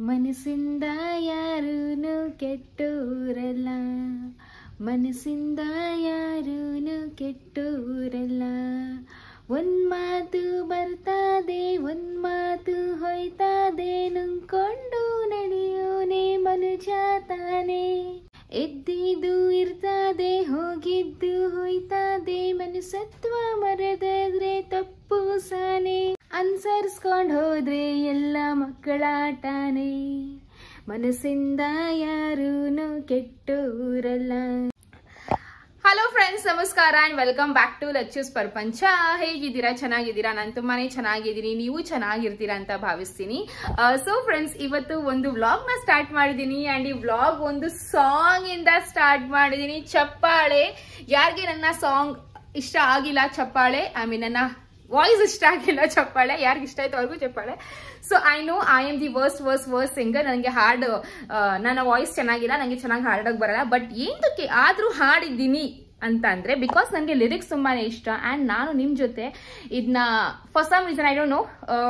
ಮನಸ್ಸಿಂದ ಯಾರೂನು ಕೆಟ್ಟೋರಲ್ಲ, ಮನಸ್ಸಿಂದ ಯಾರೂನು ಕೆಟ್ಟೋರಲ್ಲ. ಒಂದ್ ಮಾತು ಬರ್ತದೆ, ಒಂದ್ ಮಾತು ಹೋಯ್ತದೆ, ನುಂಗ್ಕೊಂಡು ನಡೆಯೋನೆ ಮನುಜ ತಾನೆ. ಎದ್ದಿದ್ದು ಇರ್ತದೆ, ಹೋಗಿದ್ದು ಹೋಯ್ತದೆ, ಮನಸತ್ವ ಮರೆದ್ರೆ ತಪ್ಪು ಸಾನೆ. ಅನ್ಸರ್ಸ್ಕೊಂಡ್ ಹೋದ್ರೆ ಎಲ್ಲ ಮಕ್ಕಳಾಟಾನೆ, ಮನಸ್ಸಿಂದ ಯಾರೂನು ಕೆಟ್ಟೋರಲ್ಲ. ಹಲೋ ಫ್ರೆಂಡ್ಸ್, ನಮಸ್ಕಾರ and welcome back to Lachchu's ಪ್ರಪಂಚ. ಹೇಗಿದ್ದೀರಾ? ಚೆನ್ನಾಗಿದ್ದೀರಾ? ನಾನು ತುಂಬಾನೇ ಚೆನ್ನಾಗಿದ್ದೀನಿ, ನೀವು ಚೆನ್ನಾಗಿರ್ತೀರಾ ಅಂತ ಭಾವಿಸ್ತೀನಿ. ಸೊ ಫ್ರೆಂಡ್ಸ್, ಇವತ್ತು ಒಂದು ವ್ಲಾಗ್ ನ ಸ್ಟಾರ್ಟ್ ಮಾಡಿದೀನಿ ಅಂಡ್ ಈ ವ್ಲಾಗ್ ಒಂದು ಸಾಂಗ್ ಇಂದ ಸ್ಟಾರ್ಟ್ ಮಾಡಿದೀನಿ. ಚಪ್ಪಾಳೆ. ಯಾರಿಗೆ ನನ್ನ ಸಾಂಗ್ ಇಷ್ಟ ಆಗಿಲ್ಲ ಚಪ್ಪಾಳೆ, ನನ್ನ ವಾಯ್ಸ್ ಇಷ್ಟ ಆಗಿಲ್ಲ ಚಪ್ಪಾಳೆ. ಯಾರಿಗೆ ಇಷ್ಟ ಆಯ್ತು ಅವ್ರಿಗೂ ಚಪ್ಪಾಳೆ. So I know I am the worst singer. ನನಗೆ ಹಾಡು, ನನ್ನ ವಾಯ್ಸ್ ಚೆನ್ನಾಗಿಲ್ಲ, ನನಗೆ ಚೆನ್ನಾಗಿ ಹಾಡೋಕೆ ಬರಲ್ಲ. ಬಟ್ ಏನಕ್ಕೆ ಆದ್ರೂ ಹಾಡಿದ್ದೀನಿ ಅಂತ ಅಂದ್ರೆ ಬಿಕಾಸ್ ನನಗೆ ಲಿರಿಕ್ಸ್ ತುಂಬಾನೇ ಇಷ್ಟ ಅಂಡ್ ನಾನು ನಿಮ್ ಜೊತೆ ಇದನ್ನ for some reason I don't know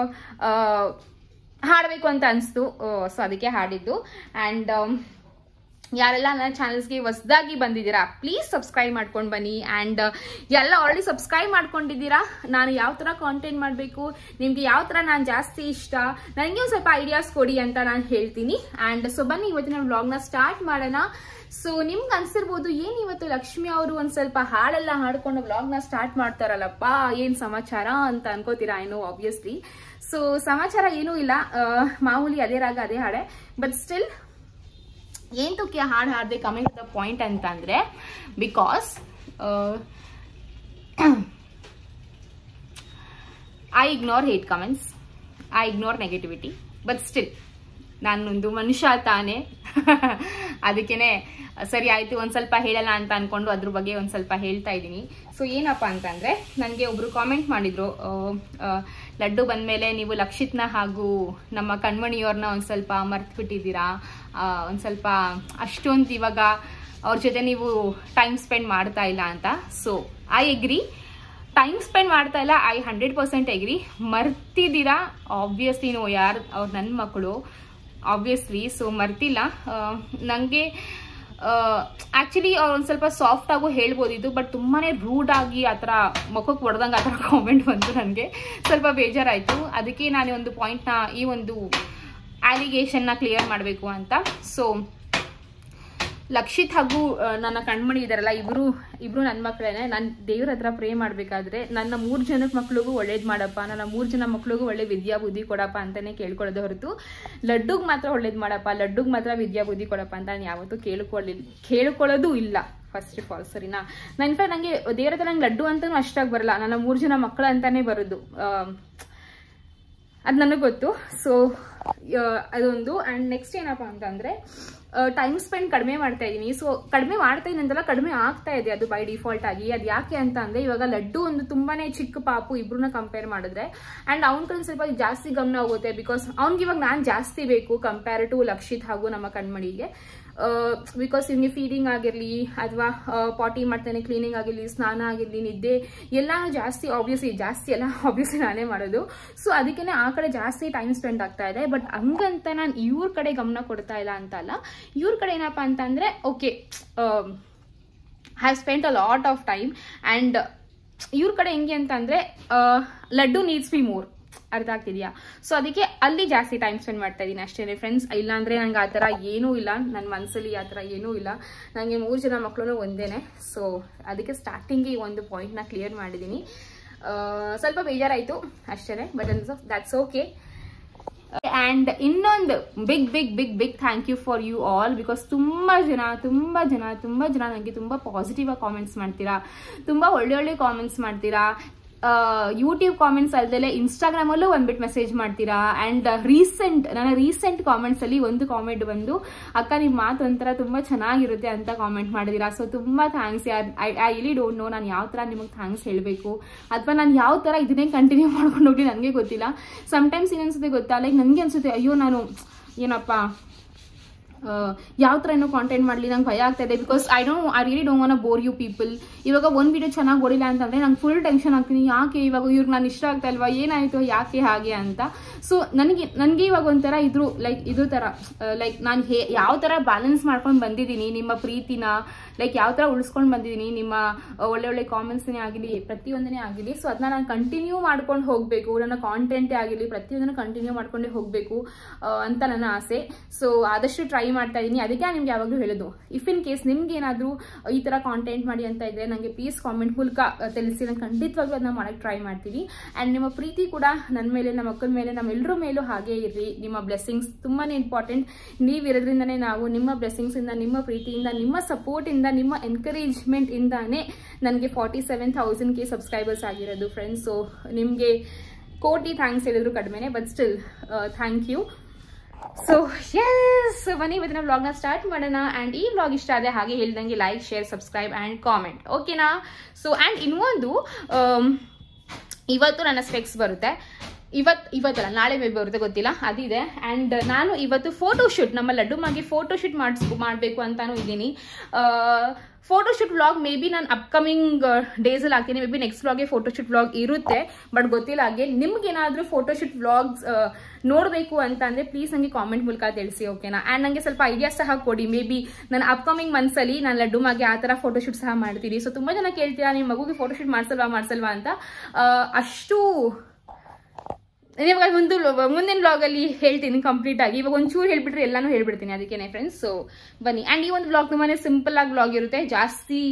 ಹಾಡಬೇಕು ಅಂತ ಅನಿಸ್ತು. ಸೊ ಅದಕ್ಕೆ ಹಾಡಿದ್ದು. ಅಂಡ್ ಯಾರೆಲ್ಲ ನನ್ನ ಚಾನಲ್ಸ್ಗೆ ಹೊಸದಾಗಿ ಬಂದಿದ್ದೀರಾ ಪ್ಲೀಸ್ ಸಬ್ಸ್ಕ್ರೈಬ್ ಮಾಡ್ಕೊಂಡು ಬನ್ನಿ. ಆ್ಯಂಡ್ ಎಲ್ಲ ಆಲ್ರೆಡಿ ಸಬ್ಸ್ಕ್ರೈಬ್ ಮಾಡ್ಕೊಂಡಿದ್ದೀರಾ. ನಾನು ಯಾವ ಥರ ಕಾಂಟೆಂಟ್ ಮಾಡಬೇಕು, ನಿಮಗೆ ಯಾವ ಥರ ನಾನು ಜಾಸ್ತಿ ಇಷ್ಟ, ನನಗೆ ಒಂದು ಸ್ವಲ್ಪ ಐಡಿಯಾಸ್ ಕೊಡಿ ಅಂತ ನಾನು ಹೇಳ್ತೀನಿ. ಆ್ಯಂಡ್ ಸೊ ಬನ್ನಿ ಇವತ್ತಿನ ವ್ಲಾಗ್ನ ಸ್ಟಾರ್ಟ್ ಮಾಡೋಣ. ಸೊ ನಿಮ್ಗೆ ಅನ್ಸಿರ್ಬೋದು, ಏನು ಇವತ್ತು ಲಕ್ಷ್ಮಿ ಅವರು ಒಂದು ಸ್ವಲ್ಪ ಹಾಡೆಲ್ಲ ಹಾಡ್ಕೊಂಡು ವ್ಲಾಗ್ನ ಸ್ಟಾರ್ಟ್ ಮಾಡ್ತಾರಲ್ಲಪ್ಪ, ಏನು ಸಮಾಚಾರ ಅಂತ ಅನ್ಕೋತೀರಾ. I know obviously. ಸೊ ಸಮಾಚಾರ ಏನೂ ಇಲ್ಲ, ಮಾಮೂಲಿ ಅದೇ ರಾಗ ಅದೇ ಹಾಡೆ. ಬಟ್ ಸ್ಟಿಲ್ ಏಂತಕ್ಕೆ ಹಾಡು ಹಾಡದೆ ಕಮೆಂಟ್ ದ ಪಾಯಿಂಟ್ ಅಂತ ಅಂದ್ರೆ because I ignore hate comments, I ignore negativity. But still ನಾನೊಂದು ಮನುಷ್ಯ ತಾನೆ, ಅದಕ್ಕೇನೆ ಸರಿ ಆಯ್ತು ಒಂದ್ ಸ್ವಲ್ಪ ಹೇಳಲ್ಲ ಅಂತ ಅನ್ಕೊಂಡು ಅದ್ರ ಬಗ್ಗೆ ಒಂದ್ ಸ್ವಲ್ಪ ಹೇಳ್ತಾ ಇದ್ದೀನಿ. ಸೊ ಏನಪ್ಪಾ ಅಂತಂದ್ರೆ, ನನಗೆ ಒಬ್ರು ಕಾಮೆಂಟ್ ಮಾಡಿದ್ರು, ಲಡ್ಡು ಬಂದ್ಮೇಲೆ ನೀವು ಲಕ್ಷಿತ್ನ ಹಾಗೂ ನಮ್ಮ ಕಣ್ಮಣಿಯವ್ರನ್ನ ಒಂದ್ ಸ್ವಲ್ಪ ಮರ್ತು ಬಿಟ್ಟಿದ್ದೀರಾ, ಒಂದ್ ಸ್ವಲ್ಪ ಅಷ್ಟೊಂದು ಇವಾಗ ಅವ್ರ ಜೊತೆ ನೀವು ಟೈಮ್ ಸ್ಪೆಂಡ್ ಮಾಡ್ತಾ ಇಲ್ಲ ಅಂತ. So I agree, time spend ಮಾಡ್ತಾ ಇಲ್ಲ, ಐ 100% ಎಗ್ರಿ. ಮರ್ತಿದ್ದೀರಾ ಆಬ್ವಿಯಸ್ಲಿ, ನೋ ಯಾರು ಅವ್ರು ನನ್ನ ಮಕ್ಕಳು ಆಬ್ವಿಯಸ್ಲಿ. ಸೊ ಮರ್ತಿಲ್ಲ. ನನಗೆ ಆಕ್ಚುಲಿ ಅವ್ರು ಒಂದು ಸ್ವಲ್ಪ ಸಾಫ್ಟ್ ಆಗು ಹೇಳ್ಬೋದಿತ್ತು, ಬಟ್ ತುಂಬಾನೇ ರೂಡ್ ಆಗಿ ಆ ಥರ ಮುಖಕ್ಕೆ ಹೊಡೆದಂಗೆ ಆ ಥರ ಕಾಮೆಂಟ್ ಬಂತು. ನನಗೆ ಸ್ವಲ್ಪ ಬೇಜಾರಾಯಿತು. ಅದಕ್ಕೆ ನಾನು ಒಂದು ಪಾಯಿಂಟ್ನ, ಈ ಒಂದು ಅಲಿಗೇಷನ್ನ ಕ್ಲಿಯರ್ ಮಾಡಬೇಕು ಅಂತ. ಸೊ ಲಕ್ಷಿತ್ ಹಾಗೂ ನನ್ನ ಕಣ್ಮಣಿ ಇದಾರಲ್ಲ, ಇಬ್ರು ನನ್ನ ಮಕ್ಕಳೇನೆ. ನಾನು ದೇವ್ರ ಹತ್ರ ಪ್ರೇ ಮಾಡಬೇಕಾದ್ರೆ ನನ್ನ 3 ಜನದ ಮಕ್ಳಿಗೂ ಒಳ್ಳೇದು ಮಾಡಪ್ಪ, ನನ್ನ 3 ಜನ ಮಕ್ಳಿಗೂ ಒಳ್ಳೆ ವಿದ್ಯಾ ಬುದ್ಧಿ ಕೊಡಪ್ಪ ಅಂತಾನೆ ಕೇಳ್ಕೊಳ್ಳೋದು ಹೊರತು ಲಡ್ಡುಗೆ ಮಾತ್ರ ಒಳ್ಳೇದು ಮಾಡಪ್ಪ, ಲಡ್ಡುಗೆ ಮಾತ್ರ ವಿದ್ಯಾ ಬುದ್ಧಿ ಕೊಡಪ್ಪ ಅಂತ ನಾನು ಯಾವತ್ತೂ ಕೇಳ್ಕೊಳ್ಳೋದು ಇಲ್ಲ. ಫಸ್ಟ್ ಆಫ್ ಆಲ್ ಸರಿನಾ. ಇನ್ಫ್ಯಾಕ್ಟ್ ನನಗೆ ದೇವ್ರ ಹತ್ರ ನಂಗೆ ಲಡ್ಡು ಅಂತಾನು ಅಷ್ಟಾಗಿ ಬರಲ್ಲ, ನನ್ನ 3 ಜನ ಮಕ್ಕಳು ಅಂತಾನೆ ಬರೋದು, ಅದು ನನಗೆ ಗೊತ್ತು. ಸೊ ಅದೊಂದು. ಆ್ಯಂಡ್ ನೆಕ್ಸ್ಟ್ ಏನಪ್ಪ ಅಂತಂದರೆ, ಟೈಮ್ ಸ್ಪೆಂಡ್ ಕಡಿಮೆ ಮಾಡ್ತಾ ಇದ್ದೀನಿ. ಸೊ ಕಡಿಮೆ ಮಾಡ್ತಾ ಇದ್ದೀನಿ ಅಂತಲ್ಲ, ಕಡಿಮೆ ಆಗ್ತಾ ಇದೆ ಅದು ಬೈ ಡಿಫಾಲ್ಟ್ ಆಗಿ. ಅದು ಯಾಕೆ ಅಂತ ಅಂದರೆ, ಇವಾಗ ಲಡ್ಡು ಒಂದು ತುಂಬಾನೇ ಚಿಕ್ಕ ಪಾಪು, ಇಬ್ರನ್ನ ಕಂಪೇರ್ ಮಾಡಿದ್ರೆ. ಆ್ಯಂಡ್ ಅವ್ನ ಕಡೆ ಸ್ವಲ್ಪ ಜಾಸ್ತಿ ಗಮನ ಹೋಗುತ್ತೆ, ಬಿಕಾಸ್ ಅವ್ನಿಗೆ ಇವಾಗ ನಾನು ಜಾಸ್ತಿ ಬೇಕು ಕಂಪೇರ್ ಟು ಲಕ್ಷಿತ್ ಹಾಗೂ ನಮ್ಮ ಕಣ್ಮಣಿಗೆ. ಬಿಕಾಸ್ ಇವ್ನಿಗೆ ಫೀಡಿಂಗ್ ಆಗಿರಲಿ ಅಥವಾ ಪಾಟಿ ಮಾಡ್ತಾನೆ, ಕ್ಲೀನಿಂಗ್ ಆಗಿರಲಿ, ಸ್ನಾನ ಆಗಿರಲಿ, ನಿದ್ದೆ ಎಲ್ಲಾನು ಜಾಸ್ತಿ ಆಬ್ವಿಯಸ್ಲಿ ನಾನೇ ಮಾಡೋದು. ಸೊ ಅದಕ್ಕೇನೆ ಆ ಕಡೆ ಜಾಸ್ತಿ ಟೈಮ್ ಸ್ಪೆಂಡ್ ಆಗ್ತಾ ಇದೆ. ಬಟ್ ಹಂಗಂತ ನಾನು ಇವ್ರ ಕಡೆ ಗಮನ ಕೊಡ್ತಾ ಇಲ್ಲ ಅಂತ ಅಲ್ಲ. ಇವ್ರ ಕಡೆ ಏನಪ್ಪಾ ಅಂತಂದ್ರೆ, okay have spent a lot of time. And ಇವ್ರ ಕಡೆ ಹೆಂಗೆ ಅಂತಂದ್ರೆ, ಲಡ್ಡು ನೀಡ್ಸ್ ಮಿ ಮೋರ್, ಅರ್ಥ ಆಗ್ತಿದ್ಯಾ? ಸೊ ಅದಕ್ಕೆ ಅಲ್ಲಿ ಜಾಸ್ತಿ ಟೈಮ್ ಸ್ಪೆಂಡ್ ಮಾಡ್ತಾ ಇದ್ದೀನಿ ಅಷ್ಟೇ ಫ್ರೆಂಡ್ಸ್. ಇಲ್ಲಾಂದ್ರೆ ನಂಗೆ ಆ ಥರ ಏನೂ ಇಲ್ಲ, ನನ್ನ ಮನಸ್ಸಲ್ಲಿ ಆ ಥರ ಏನೂ ಇಲ್ಲ. ನನಗೆ 3 ಜನ ಮಕ್ಕಳು ಒಂದೇನೆ. ಸೊ ಅದಕ್ಕೆ ಸ್ಟಾರ್ಟಿಂಗಿಗೆ ಈ ಒಂದು ಪಾಯಿಂಟ್ನ ಕ್ಲಿಯರ್ ಮಾಡಿದ್ದೀನಿ. ಸ್ವಲ್ಪ ಬೇಜಾರಾಯಿತು ಅಷ್ಟೇ, ಬಟ್ ದ್ಯಾಟ್ಸ್ ಓಕೆ. ಆ್ಯಂಡ್ ಇನ್ನೊಂದು big thank you for you all, because ತುಂಬ ಜನ ನನಗೆ ತುಂಬ ಪಾಸಿಟಿವ್ ಆಗಿ ಕಾಮೆಂಟ್ಸ್ ಮಾಡ್ತೀರಾ, ತುಂಬ ಒಳ್ಳೆ ಕಾಮೆಂಟ್ಸ್ ಮಾಡ್ತೀರಾ. ಯೂಟ್ಯೂಬ್ ಕಾಮೆಂಟ್ಸ್ ಅಲ್ಲದೆ ಇನ್ಸ್ಟಾಗ್ರಾಮಲ್ಲೂ ಬಂದ್ಬಿಟ್ಟು ಮೆಸೇಜ್ ಮಾಡ್ತೀರಾ. ಆ್ಯಂಡ್ ನನ್ನ ರೀಸೆಂಟ್ ಕಾಮೆಂಟ್ಸ್ ಅಲ್ಲಿ ಒಂದು ಕಾಮೆಂಟ್ ಬಂದು, ಅಕ್ಕ ನಿಮ್ಮ ಮಾತು ಒಂಥರ ತುಂಬ ಚೆನ್ನಾಗಿರುತ್ತೆ ಅಂತ ಕಾಮೆಂಟ್ ಮಾಡಿದ್ದೀರಾ. ಸೊ ತುಂಬ ಥ್ಯಾಂಕ್ಸ್ ಯಾರ್. ಐ ರಿಲಿ ಡೋಂಟ್ ನೋ ನಾನು ಯಾವ ಥರ ನಿಮಗೆ ಥ್ಯಾಂಕ್ಸ್ ಹೇಳಬೇಕು, ಅಥವಾ ನಾನು ಯಾವ ಥರ ಇದನ್ನೇ ಕಂಟಿನ್ಯೂ ಮಾಡ್ಕೊಂಡು ಹೋಗಿ ನನಗೆ ಗೊತ್ತಿಲ್ಲ. ಸಮ್ಟೈಮ್ಸ್ ಏನನ್ಸುತ್ತೆ ಗೊತ್ತಾ, ಲೈಕ್ ನನಗೆ ಅನ್ಸುತ್ತೆ, ಅಯ್ಯೋ ನಾನು ಏನಪ್ಪ ಯಾವ ಥರ ಏನೋ ಕಾಂಟೆಂಟ್ ಮಾಡಲಿ ನಂಗೆ ಭಯ ಆಗ್ತಾ ಇದೆ. Because I really don't want bore you people. ಇವಾಗ ಒಂದು ವಿಡಿಯೋ ಚೆನ್ನಾಗಿ ಓಡಿಲ್ಲ ಅಂತಂದರೆ ನಂಗೆ ಫುಲ್ ಟೆನ್ಷನ್ ಆಗ್ತೀನಿ. ಯಾಕೆ ಇವಾಗ ಇವ್ರಿಗೆ ನಾನು ಇಷ್ಟ ಆಗ್ತಾ ಇಲ್ವಾ, ಏನಾಯಿತು, ಯಾಕೆ ಹಾಗೆ ಅಂತ. ಸೊ ನನಗೆ ಇವಾಗ ಒಂಥರ ಇದು ಥರ ಲೈಕ್ ನಾನು ಯಾವ ಥರ ಬ್ಯಾಲೆನ್ಸ್ ಮಾಡ್ಕೊಂಡು ಬಂದಿದ್ದೀನಿ ನಿಮ್ಮ ಪ್ರೀತಿನ, ಲೈಕ್ ಯಾವ ಥರ ಉಳಿಸ್ಕೊಂಡು ಬಂದಿದ್ದೀನಿ, ನಿಮ್ಮ ಒಳ್ಳೆ ಕಾಮೆಂಟ್ಸ್ನೇ ಆಗಲಿ ಪ್ರತಿಯೊಂದನೇ ಆಗಲಿ. ಸೊ ಅದನ್ನ ನಾನು ಕಂಟಿನ್ಯೂ ಮಾಡ್ಕೊಂಡು ಹೋಗಬೇಕು, ನನ್ನ ಕಾಂಟೆಂಟೇ ಆಗಿರಲಿ ಪ್ರತಿಯೊಂದನ್ನು ಕಂಟಿನ್ಯೂ ಮಾಡ್ಕೊಂಡೇ ಹೋಗಬೇಕು ಅಂತ ನನ್ನ ಆಸೆ. ಸೊ ಆದಷ್ಟು ಟ್ರೈ ಮಾಡ್ತಾ ಇದ್ದೀನಿ. ಅದಕ್ಕೆ ನಾನು ನಿಮ್ಗೆ ಯಾವಾಗಲೂ ಹೇಳೋದು, ಇಫ್ ಇನ್ ಕೇಸ್ ನಿಮ್ಗೆ ಏನಾದರೂ ಈ ಥರ ಕಾಂಟೆಂಟ್ ಮಾಡಿ ಅಂತ ಇದ್ದರೆ ನನಗೆ ಪ್ಲೀಸ್ ಕಾಮೆಂಟ್ ಮೂಲಕ ತಿಳಿಸಿ. ನಾನು ಖಂಡಿತವಾಗ್ಲೂ ಅದನ್ನ ಮಾಡೋಕ್ಕೆ ಟ್ರೈ ಮಾಡ್ತೀನಿ. ಆ್ಯಂಡ್ ನಿಮ್ಮ ಪ್ರೀತಿ ಕೂಡ ನನ್ನ ಮೇಲೆ, ನಮ್ಮ ಮಕ್ಕಳ ಮೇಲೆ, ನಮ್ಮೆಲ್ಲರ ಮೇಲೂ ಹಾಗೇ ಇರಲಿ. ನಿಮ್ಮ ಬ್ಲೆಸ್ಸಿಂಗ್ಸ್ ತುಂಬಾ ಇಂಪಾರ್ಟೆಂಟ್. ನೀವಿರೋದ್ರಿಂದನೇ ನಾವು, ನಿಮ್ಮ ಬ್ಲೆಸ್ಸಿಂಗ್ಸಿಂದ, ನಿಮ್ಮ ಪ್ರೀತಿಯಿಂದ, ನಿಮ್ಮ ಸಪೋರ್ಟಿಂದ, ನಿಮ್ಮ ಎನ್ಕರೇಜ್ಮೆಂಟ್ ಇಂದಾನೇ ನನಗೆ 47,000 ಸಬ್ಸ್ಕ್ರೈಬರ್ಸ್ ಆಗಿರೋದು ಫ್ರೆಂಡ್ಸ್. ಸೊ ನಿಮಗೆ ಕೋಟಿ ಥ್ಯಾಂಕ್ಸ್ ಹೇಳಿದ್ರು ಕಡಿಮೆನೆ, but still thank you. So yes, ಬನ್ನಿ ಇವತ್ತಿನ ವ್ಲಾಗ್ನ ಸ್ಟಾರ್ಟ್ ಮಾಡೋಣ. ಆ್ಯಂಡ್ ಈ ವ್ಲಾಗ್ ಇಷ್ಟ ಆದರೆ ಹಾಗೆ ಹೇಳ್ದಂಗೆ like, share, subscribe and comment, ಓಕೆನಾ? ಸೊ ಆ್ಯಂಡ್ ಇನ್ನೊಂದು, ಇವತ್ತು ನನ್ನ ಸ್ಪೆಕ್ಸ್ ಬರುತ್ತೆ. ಇವತ್ತಲ್ಲ, ನಾಳೆ ಮೇ ಬರುತ್ತೆ ಗೊತ್ತಿಲ್ಲ, ಅದಿದೆ. ಆ್ಯಂಡ್ ನಾನು ಇವತ್ತು ಫೋಟೋಶೂಟ್, ನಮ್ಮ ಲಡ್ಡು ಮಾಗಿ ಫೋಟೋಶೂಟ್ ಮಾಡಬೇಕು ಅಂತಾನು ಇದ್ದೀನಿ. ಫೋಟೋಶೂಟ್ ವ್ಲಾಗ್ ಮೇ ಬಿ ನಾನು ಅಪ್ಕಮಿಂಗ್ ಡೇಸಲ್ಲಿ ಹಾಕ್ತೀನಿ. ಮೇ ಬಿ ನೆಕ್ಸ್ಟ್ ವ್ಲಾಗ್ಗೆ ಫೋಟೋಶೂಟ್ ವ್ಲಾಗ್ ಇರುತ್ತೆ, ಬಟ್ ಗೊತ್ತಿಲ್ಲ. ಹಾಗೆ ನಿಮ್ಗೇನಾದರೂ ಫೋಟೋಶೂಟ್ ವ್ಲಾಗ್ಸ್ ನೋಡಬೇಕು ಅಂತ ಅಂದರೆ ಪ್ಲೀಸ್ ನನಗೆ ಕಾಮೆಂಟ್ ಮೂಲಕ ತಿಳಿಸಿ, ಓಕೆನಾ? ಆ್ಯಂಡ್ ನನಗೆ ಸ್ವಲ್ಪ ಐಡಿಯಾ ಸಹ ಕೊಡಿ. ಮೇ ಬಿ ನಾನು ಅಪ್ಕಮಿಂಗ್ ಮಂತ್ಸಲ್ಲಿ ನಾನು ಲಡ್ಡು ಮಾಗೆ ಆ ಥರ ಫೋಟೋಶೂಟ್ ಸಹ ಮಾಡ್ತೀನಿ. ಸೊ ತುಂಬ ಜನ ಕೇಳ್ತೀರಾ ನಿಮ್ಮ ಮಗುಗೆ ಫೋಟೋಶೂಟ್ ಮಾಡಿಸಲ್ವಾ ಅಂತ. ಅಷ್ಟು ಇವಾಗ ಮುಂದಿನ ವ್ಲಾಗಲ್ಲಿ ಹೇಳ್ತೀನಿ ಕಂಪ್ಲೀಟ್ ಆಗಿ. ಇವಾಗ ಒಂಚೂರು ಹೇಳ್ಬಿಟ್ರೆ ಎಲ್ಲಾನು ಹೇಳ್ಬಿಡ್ತೀನಿ, ಅದಕ್ಕೇನೆ ಫ್ರೆಂಡ್ಸ್. ಸೊ ಬನ್ನಿ. ಆ್ಯಂಡ್ ಈ ಒಂದು ವ್ಲಾಗ್ ತುಂಬಾ ಸಿಂಪಲ್ ಆಗಿ ವ್ಲಾಗ್ ಇರುತ್ತೆ, ಜಾಸ್ತಿ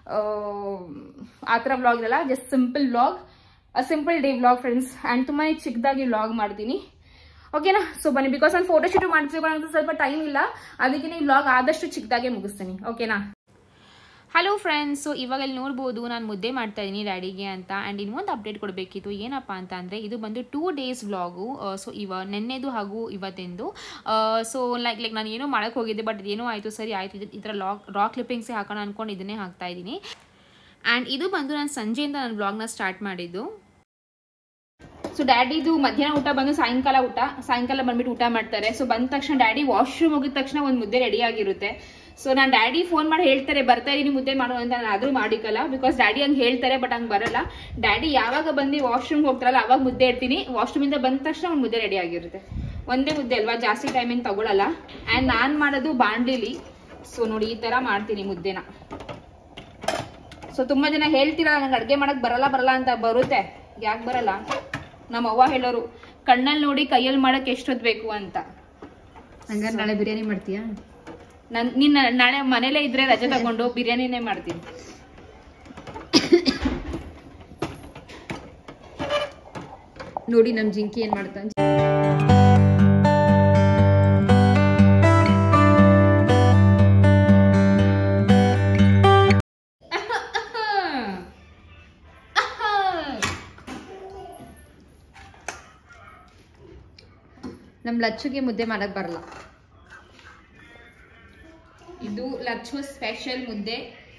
ಆ ಥರ ವ್ಲಾಗ್ ಇರಲ್ಲ, just simple vlog, simple day vlog friends. And ತುಂಬಾ ಚಿಕ್ಕದಾಗಿ ವ್ಲಾಗ್ ಮಾಡ್ತೀನಿ, ಓಕೆನಾ? ಸೊ ಬನ್ನಿ. ಬಿಕಾಸ್ ನಾನು ಫೋಟೋಶೂಟ್ ಮಾಡ್ತಿರೋ ಸ್ವಲ್ಪ ಟೈಮ್ ಇಲ್ಲ, ಅದಕ್ಕೆ ಈ ವ್ಲಾಗ್ ಆದಷ್ಟು ಚಿಕ್ಕದಾಗೆ ಮುಗಿಸ್ತೀನಿ, ಓಕೆನಾ? ಹಲೋ ಫ್ರೆಂಡ್ಸ್, ಸೊ ಇವಾಗ ಇಲ್ಲಿ ನೋಡ್ಬೋದು ನಾನು ಮುದ್ದೆ ಮಾಡ್ತಾ ಇದ್ದೀನಿ ಡ್ಯಾಡಿಗೆ ಅಂತ. ಆ್ಯಂಡ್ ಇನ್ನೊಂದು ಅಪ್ಡೇಟ್ ಕೊಡಬೇಕಿತ್ತು. ಏನಪ್ಪ ಅಂತ ಅಂದರೆ ಇದು ಬಂದು 2 days ವ್ಲಾಗು. ಸೊ ನೆನ್ನೆದು ಹಾಗೂ ಇವತ್ತಿಂದು. ಸೊ ಲೈಕ್ ನಾನು ಏನೋ ಮಾಡೋಕ್ಕೆ ಹೋಗಿದ್ದೆ, ಬಟ್ ಇದೇನೋ ಆಯಿತು, ಸರಿ ಆಯಿತು, ಈ ಥರ ರಾ ಕ್ಲಿಪ್ಪಿಂಗ್ಸೇ ಹಾಕೋಣ ಅಂದ್ಕೊಂಡು ಇದನ್ನೇ ಹಾಕ್ತಾ ಇದ್ದೀನಿ. ಆ್ಯಂಡ್ ಇದು ಬಂದು ನಾನು ಸಂಜೆಯಿಂದ ನಾನು ವ್ಲಾಗ್ನ ಸ್ಟಾರ್ಟ್ ಮಾಡಿದ್ದು. ಸೊ ಡ್ಯಾಡಿದು ಮಧ್ಯಾಹ್ನ ಊಟ ಬಂದು ಸಾಯಂಕಾಲ ಬಂದ್ಬಿಟ್ಟು ಊಟ ಮಾಡ್ತಾರೆ. ಸೊ ಬಂದ ತಕ್ಷಣ ಡ್ಯಾಡಿ ವಾಶ್ರೂಮ್ ಹೋಗಿದ ತಕ್ಷಣ ಒಂದು ಮುದ್ದೆ ರೆಡಿ ಆಗಿರುತ್ತೆ. ಸೊ ನಾನು ಡ್ಯಾಡಿ ಫೋನ್ ಮಾಡಿ ಹೇಳ್ತಾರೆ ಬರ್ತಾ ಇದೀನಿ ಮುದ್ದೆ ಮಾಡು ಅಂತ. ನಾನು ಆದ್ರೂ ಮಾಡಿಕಲ್ಲ, ಬಿಕಾಸ್ ಡ್ಯಾಡಿ ಹಂಗೆ ಹೇಳ್ತಾರೆ, ಬಟ್ ಹಂಗೆ ಬರಲ್ಲ. ಡ್ಯಾಡಿ ಯಾವಾಗ ಬಂದು ವಾಶ್ರೂಮ್ ಹೋಗ್ತಾರಲ್ಲ ಅವಾಗ ಮುದ್ದೆ ಇಡ್ತೀನಿ. ವಾಶ್ರೂಮಿಂದ ಬಂದ ತಕ್ಷಣ ಒಂದು ಮುದ್ದೆ ರೆಡಿ ಆಗಿರುತ್ತೆ. ಒಂದೇ ಮುದ್ದೆ ಅಲ್ವಾ, ಜಾಸ್ತಿ ಟೈಮ್ ಏನು ತಗೊಳಲ್ಲ. ಆ್ಯಂಡ್ ನಾನು ಮಾಡೋದು ಬಾಂಡ್ಲಿಲಿ. ಸೊ ನೋಡಿ ಈ ಥರ ಮಾಡ್ತೀನಿ ಮುದ್ದೆನ. ಸೊ ತುಂಬ ಜನ ಹೇಳ್ತೀರಾ ನಂಗೆ ಅಡುಗೆ ಮಾಡಕ್ಕೆ ಬರಲ್ಲ ಅಂತ. ಬರುತ್ತೆ, ಯಾಕೆ ಬರಲ್ಲ? ನಮ್ಮ ಅವ್ವ ಹೇಳೋರು, ಕಣ್ಣಲ್ಲಿ ನೋಡಿ ಕೈಯಲ್ಲಿ ಮಾಡಕ್ಕೆ ಎಷ್ಟೊತ್ತು ಬೇಕು ಅಂತ. ಹಂಗಾರೆ ನಾಳೆ ಬಿರಿಯಾನಿ ಮಾಡ್ತೀಯಾ? ನಿನ್ನ ನಾಳೆ ಮನೇಲೇ ಇದ್ರೆ ರಜೆ ತಗೊಂಡು ಬಿರಿಯಾನಿನೇ ಮಾಡ್ತೀನಿ. ನೋಡಿ ನಮ್ ಜಿಂಕಿ ಏನ್ ಮಾಡ್ತಾನೆ. ನಮ್ ಲಚ್ಚುಗೆ ಮುದ್ದೆ ಮಾಡಕ್ ಬರಲ್ಲ. ಇದು ಲಚ್ಚು ಸ್ಪೆಷಲ್ ಮುದ್ದೆ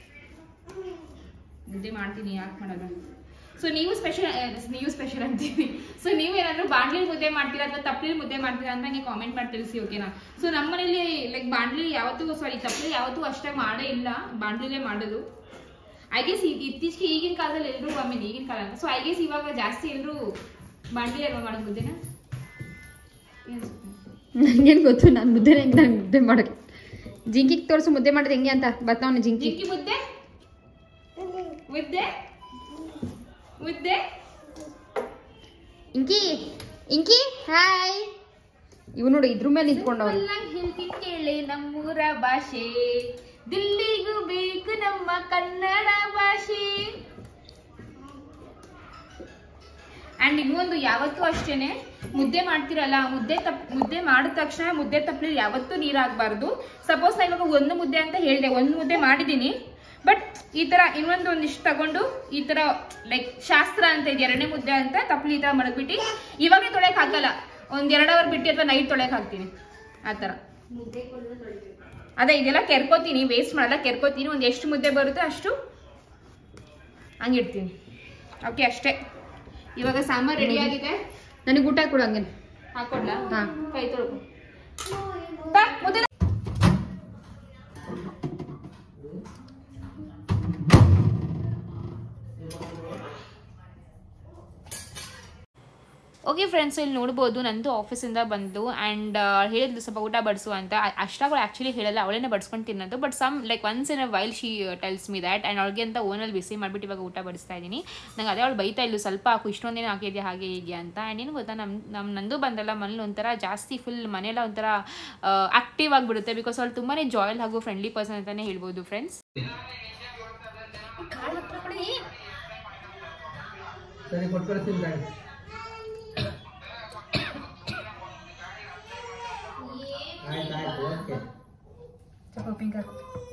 ಮಾಡ್ತೀನಿ, ಯಾಕೆ ಮಾಡಲ್ಲ? ಸೊ ನೀವು ಸ್ಪೆಷಲ್ ಅಂತೀವಿ. ಸೊ ನೀವು ಏನಾದ್ರು ಬಾಂಡ್ಲಿ ಮುದ್ದೆ ಮಾಡ್ತೀರಾ ಅಥವಾ ತಪ್ಪಲಿ ಮುದ್ದೆ ಮಾಡ್ತೀರಾ ಅಂತ ನನಗೆ ಕಾಮೆಂಟ್ ಮಾಡಿ ತಿಳಿಸಿ, ಓಕೆನಾ? ಸೊ ನಮ್ಮ ಮನೇಲಿ ಲೈಕ್ ಬಾಂಡ್ಲಿ ತಪ್ಪಲಿ ಯಾವತ್ತೂ ಅಷ್ಟಾಗಿ ಮಾಡೇ ಇಲ್ಲ, ಬಾಂಡ್ಲಿಲೇ ಮಾಡೋದು. ಐ ಗೆಸ್ ಇತ್ತೀಚೆಗೆ ಈಗಿನ ಕಾಲದಲ್ಲಿ ಎಲ್ಲರೂ ಈಗಿನ ಕಾಲ ಅಂತ. ಸೊ ಐ ಗೆಸ್ ಇವಾಗ ಜಾಸ್ತಿ ಎಲ್ಲರೂ ಬಾಂಡ್ಲಿ ಅಲ್ವಾ ಮಾಡೋದು ಮುದ್ದೆನ. ನನ್ಗೇನು ಗೊತ್ತು, ನಾನು ಮುದ್ದೆ ಮಾಡಕ್ಕೆ. ಜಿಂಕಿಗೆ ತೋರಿಸು ಮುದ್ದೆ ಮಾಡೋದು ಹೆಂಗೆ ಅಂತ. ಬರ್ತಾವನ ಜಿಂಕಿ ಮುದ್ದೆ ಮುದ್ದೆ ಮುದ್ದೆ. ಇಂಕಿ ಹಾಯ್. ಇವ್ ನೋಡಿ ಇದ್ರ ಮೇಲೆ ನಿಂತ್ಕೊಂಡವ್. ಹೇಳ್ತೀನಿ ಕೇಳಿ ನಮ್ಮೂರ ಭಾಷೆ, ದಿಲ್ಲಿಗೂ ಬೇಕು ನಮ್ಮ ಕನ್ನಡ ಭಾಷೆ. ಅಂಡ್ ಇನ್ನೊಂದು, ಯಾವತ್ತೂ ಅಷ್ಟೇನೆ ಮುದ್ದೆ ಮಾಡ್ತಿರಲ್ಲ, ಮುದ್ದೆ ಮಾಡಿದ ತಕ್ಷಣ ಮುದ್ದೆ ತಪ್ಪಲಿ ಯಾವತ್ತೂ ನೀರಾಗಬಾರ್ದು. ಸಪೋಸ್ ನಾನು ಇವಾಗ ಒಂದು ಮುದ್ದೆ ಅಂತ ಹೇಳಿದೆ, ಒಂದು ಮುದ್ದೆ ಮಾಡಿದ್ದೀನಿ, ಬಟ್ ಈ ತರ ಒಂದಿಷ್ಟು ತಗೊಂಡು ಈ ತರ ಲೈಕ್ ಶಾಸ್ತ್ರ ಅಂತ ಇದೆ, 2ನೇ ಮುದ್ದೆ ಅಂತ ತಪ್ಪಲಿ ಈ ತರ ಮಡಗ್ಬಿಟ್ಟು ಇವಾಗೇ ತೊಳೆಯಕ್ ಹಾಕಲ್ಲ, ಒಂದ್ 2 ಅವರ್ ಬಿಟ್ಟು ಅಥವಾ ನೈಟ್ ತೊಳೆಯಕ್ ಹಾಕ್ತೀನಿ. ಆ ತರ ಅದೇ ಇದೆಲ್ಲ ಕೆರ್ಕೋತೀನಿ, ವೇಸ್ಟ್ ಮಾಡಲ್ಲ, ಕೆರ್ಕೋತೀನಿ. ಒಂದ್ ಎಷ್ಟು ಮುದ್ದೆ ಬರುತ್ತೆ ಅಷ್ಟು ಹಂಗಿಡ್ತೀನಿ. ಓಕೆ, ಅಷ್ಟೇ. ಇವಾಗ ಸಾಂಬಾರ್ ರೆಡಿ ಆಗಿದೆ. ನನಗೆ ಊಟ ಕೊಡು. ಹಂಗೆ ಹಾಕೊಡ್ಲಾ? ಹಾ, ಕೈ ತೊಳ್ಕೊ. ಓಕೆ ಫ್ರೆಂಡ್ಸ್, ಇಲ್ಲಿ ನೋಡ್ಬೋದು ನಂದು ಆಫೀಸಿಂದ ಬಂದು ಆ್ಯಂಡ್ ಹೇಳಿದ್ಲು ಸ್ವಲ್ಪ ಊಟ ಬಡಿಸು ಅಂತ. ಅಷ್ಟಾಗಳು ಆ್ಯಕ್ಚುಲಿ ಹೇಳಲ್ಲ, ಅವಳೇನೆ ಬಡಿಸ್ಕೊಂಡು ತಿನ್ನೋದು. But some like once in a while she tells me that. And ಅವ್ಳಿಗೆ ಅಂತ ಓನಲ್ಲಿ ಬಿಸಿ ಮಾಡಿಬಿಟ್ಟು ಇವಾಗ ಊಟ ಬಡಿಸ್ತಾ ಇದ್ದೀನಿ. ನಂಗೆ ಅದೇ ಅವಳು ಬೈತಾ ಇಲ್ಲು, ಸ್ವಲ್ಪ ಹಾಕು, ಇಷ್ಟೊಂದೇನು ಹಾಕಿದ್ಯಾ ಹಾಗೆ ಹೀಗೆ ಅಂತ. ಆ್ಯಂಡ್ ಏನು ಗೊತ್ತಾ, ನಂದು ಬಂದಲ್ಲ ಮನೇಲಿ ಒಂಥರ ಜಾಸ್ತಿ ಫುಲ್ ಮನೆಯಲ್ಲ ಒಂಥರ ಆ್ಯಕ್ಟಿವ್ ಆಗಿಬಿಡುತ್ತೆ. ಬಿಕಾಸ್ ಅವಳು ತುಂಬಾ ಜಾಯಲ್ ಹಾಗೂ ಫ್ರೆಂಡ್ಲಿ ಪರ್ಸನ್ ಅಂತಲೇ ಹೇಳ್ಬೋದು ಫ್ರೆಂಡ್ಸ್. ಸರಿ ಕೊಟ್ಬಿಡ್ತೀನಿ ಗಾಡಿ. ಆಯ್ತು ಓಕೆ. ಪಿಂಕರ್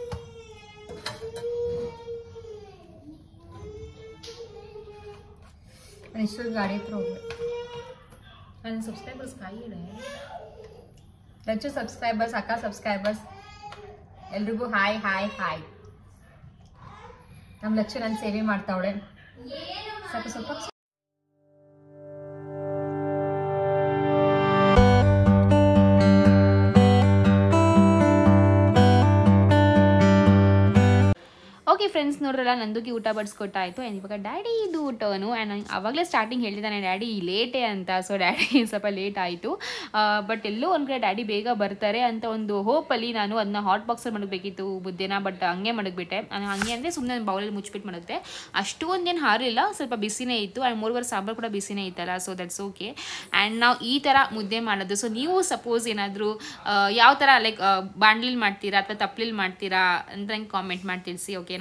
ಗಾಡಿ ಹತ್ರ ಹೋಗ್ಬೇಕು. ನನ್ನ ಸಬ್ಸ್ಕ್ರೈಬರ್ಸ್ ಕಾಯಿಡೆ ಲಚ್ಚು ಸಬ್ಸ್ಕ್ರೈಬರ್ಸ್, ಅಕ್ಕ ಸಬ್ಸ್ಕ್ರೈಬರ್ಸ್ ಎಲ್ರಿಗೂ ಹಾಯ್ ಹಾಯ್ ಹಾಯ್. ನಮ್ಮ ಲಚ್ಚು ನನ್ನ ಸೇವೆ ಮಾಡ್ತಾವಳೆ. ಸ್ವಲ್ಪ ಓಕೆ ಫ್ರೆಂಡ್ಸ್, ನೋಡ್ರಲ್ಲ ನಂದುಗೆ ಊಟ ಬಡಿಸ್ಕೊಟ್ಟಾಯಿತು. ಆ್ಯಂಡ್ ಇವಾಗ ಡ್ಯಾಡಿ ಇದು ಟರ್ನು. ಆ್ಯಂಡ್ ನಾನು ಆವಾಗಲೇ ಸ್ಟಾರ್ಟಿಂಗ್ ಹೇಳಿದ್ದಾನೆ ಡ್ಯಾಡಿ ಲೇಟೇ ಅಂತ. ಸೊ ಡ್ಯಾಡಿ ಸ್ವಲ್ಪ ಲೇಟ್ ಆಯಿತು. ಬಟ್ ಎಲ್ಲೋ ಒಂದು ಕಡೆ ಡ್ಯಾಡಿ ಬೇಗ ಬರ್ತಾರೆ ಅಂತ ಒಂದು ಹೋಪಲ್ಲಿ ನಾನು ಅದನ್ನ ಹಾಟ್ ಬಾಕ್ಸಲ್ಲಿ ಮಡಗಬೇಕಿತ್ತು ಮುದ್ದೆನ. ಬಟ್ ಹಂಗೆ ಮಡಗ್ಬಿಟ್ಟೆ. ಹಂಗೆ ಅಂದರೆ ಸುಮ್ಮನೆ ಬೌಲಲ್ಲಿ ಮುಚ್ಚಿಬಿಟ್ಟು ಮಡಗಿದೆ. ಅಷ್ಟೊಂದೇನು ಹಾರಿಲ್ಲ, ಸ್ವಲ್ಪ ಬಿಸಿನೇ ಇತ್ತು. ಆ್ಯಂಡ್ ಮೂರುವರೆ ಸಾಂಬಾರು ಕೂಡ ಬಿಸಿನೇ ಇತ್ತಲ್ಲ, ಸೊ ದಟ್ಸ್ ಓಕೆ. ಆ್ಯಂಡ್ ನಾವು ಈ ಥರ ಮುದ್ದೆ ಮಾಡೋದು. ಸೊ ನೀವು ಸಪೋಸ್ ಏನಾದರೂ ಯಾವ ಥರ ಲೈಕ್ ಬಾಣಲಿಲಿ ಮಾಡ್ತೀರಾ ಅಥವಾ ತಪ್ಪಲಿಲಿ ಮಾಡ್ತೀರಾ ಅಂತ ನಂಗೆ ಕಾಮೆಂಟ್ ಮಾಡಿ ತಿಳಿಸಿ, ಓಕೆನಾ?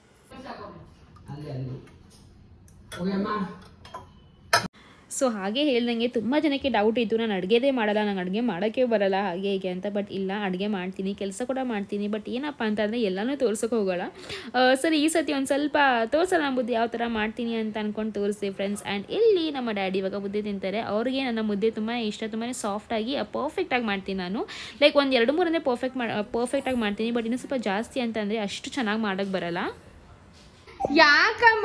ಸೊ ಹಾಗೆ ಹೇಳ್ದಂಗೆ ತುಂಬ ಜನಕ್ಕೆ ಡೌಟ್ ಇತ್ತು, ನಾನು ಅಡುಗೆದೇ ಮಾಡಲ್ಲ, ನಂಗೆ ಅಡುಗೆ ಮಾಡೋಕ್ಕೆ ಬರಲ್ಲ ಹಾಗೆ ಹೀಗೆ ಅಂತ. ಬಟ್ ಇಲ್ಲ, ಅಡುಗೆ ಮಾಡ್ತೀನಿ, ಕೆಲಸ ಕೂಡ ಮಾಡ್ತೀನಿ. ಬಟ್ ಏನಪ್ಪ ಅಂತಂದರೆ ಎಲ್ಲನೂ ತೋರ್ಸೋಕೆ ಹೋಗೋಲ್ಲ. ಸರಿ ಈ ಸತಿ ಒಂದು ಸ್ವಲ್ಪ ತೋರಿಸೋಣ ಮುದ್ದೆ ಯಾವ ಥರ ಮಾಡ್ತೀನಿ ಅಂತ ಅಂದ್ಕೊಂಡು ತೋರಿಸಿ ಫ್ರೆಂಡ್ಸ್. ಆ್ಯಂಡ್ ಇಲ್ಲಿ ನಮ್ಮ ಡ್ಯಾಡಿ ಇವಾಗ ಮುದ್ದೆ ತಿಂತಾರೆ. ಅವ್ರಿಗೆ ನನ್ನ ಮುದ್ದೆ ತುಂಬಾ ಇಷ್ಟ, ತುಂಬಾ ಸಾಫ್ಟಾಗಿ ಪರ್ಫೆಕ್ಟಾಗಿ ಮಾಡ್ತೀನಿ ನಾನು. ಲೈಕ್ ಒಂದು 2-3 ಅಂದರೆ ಪರ್ಫೆಕ್ಟಾಗಿ ಮಾಡ್ತೀನಿ. ಬಟ್ ಇನ್ನೂ ಸ್ವಲ್ಪ ಜಾಸ್ತಿ ಅಂತಂದರೆ ಅಷ್ಟು ಚೆನ್ನಾಗಿ ಮಾಡೋಕ್ಕೆ ಬರಲ್ಲ. ಯಾಕಮ್ಮ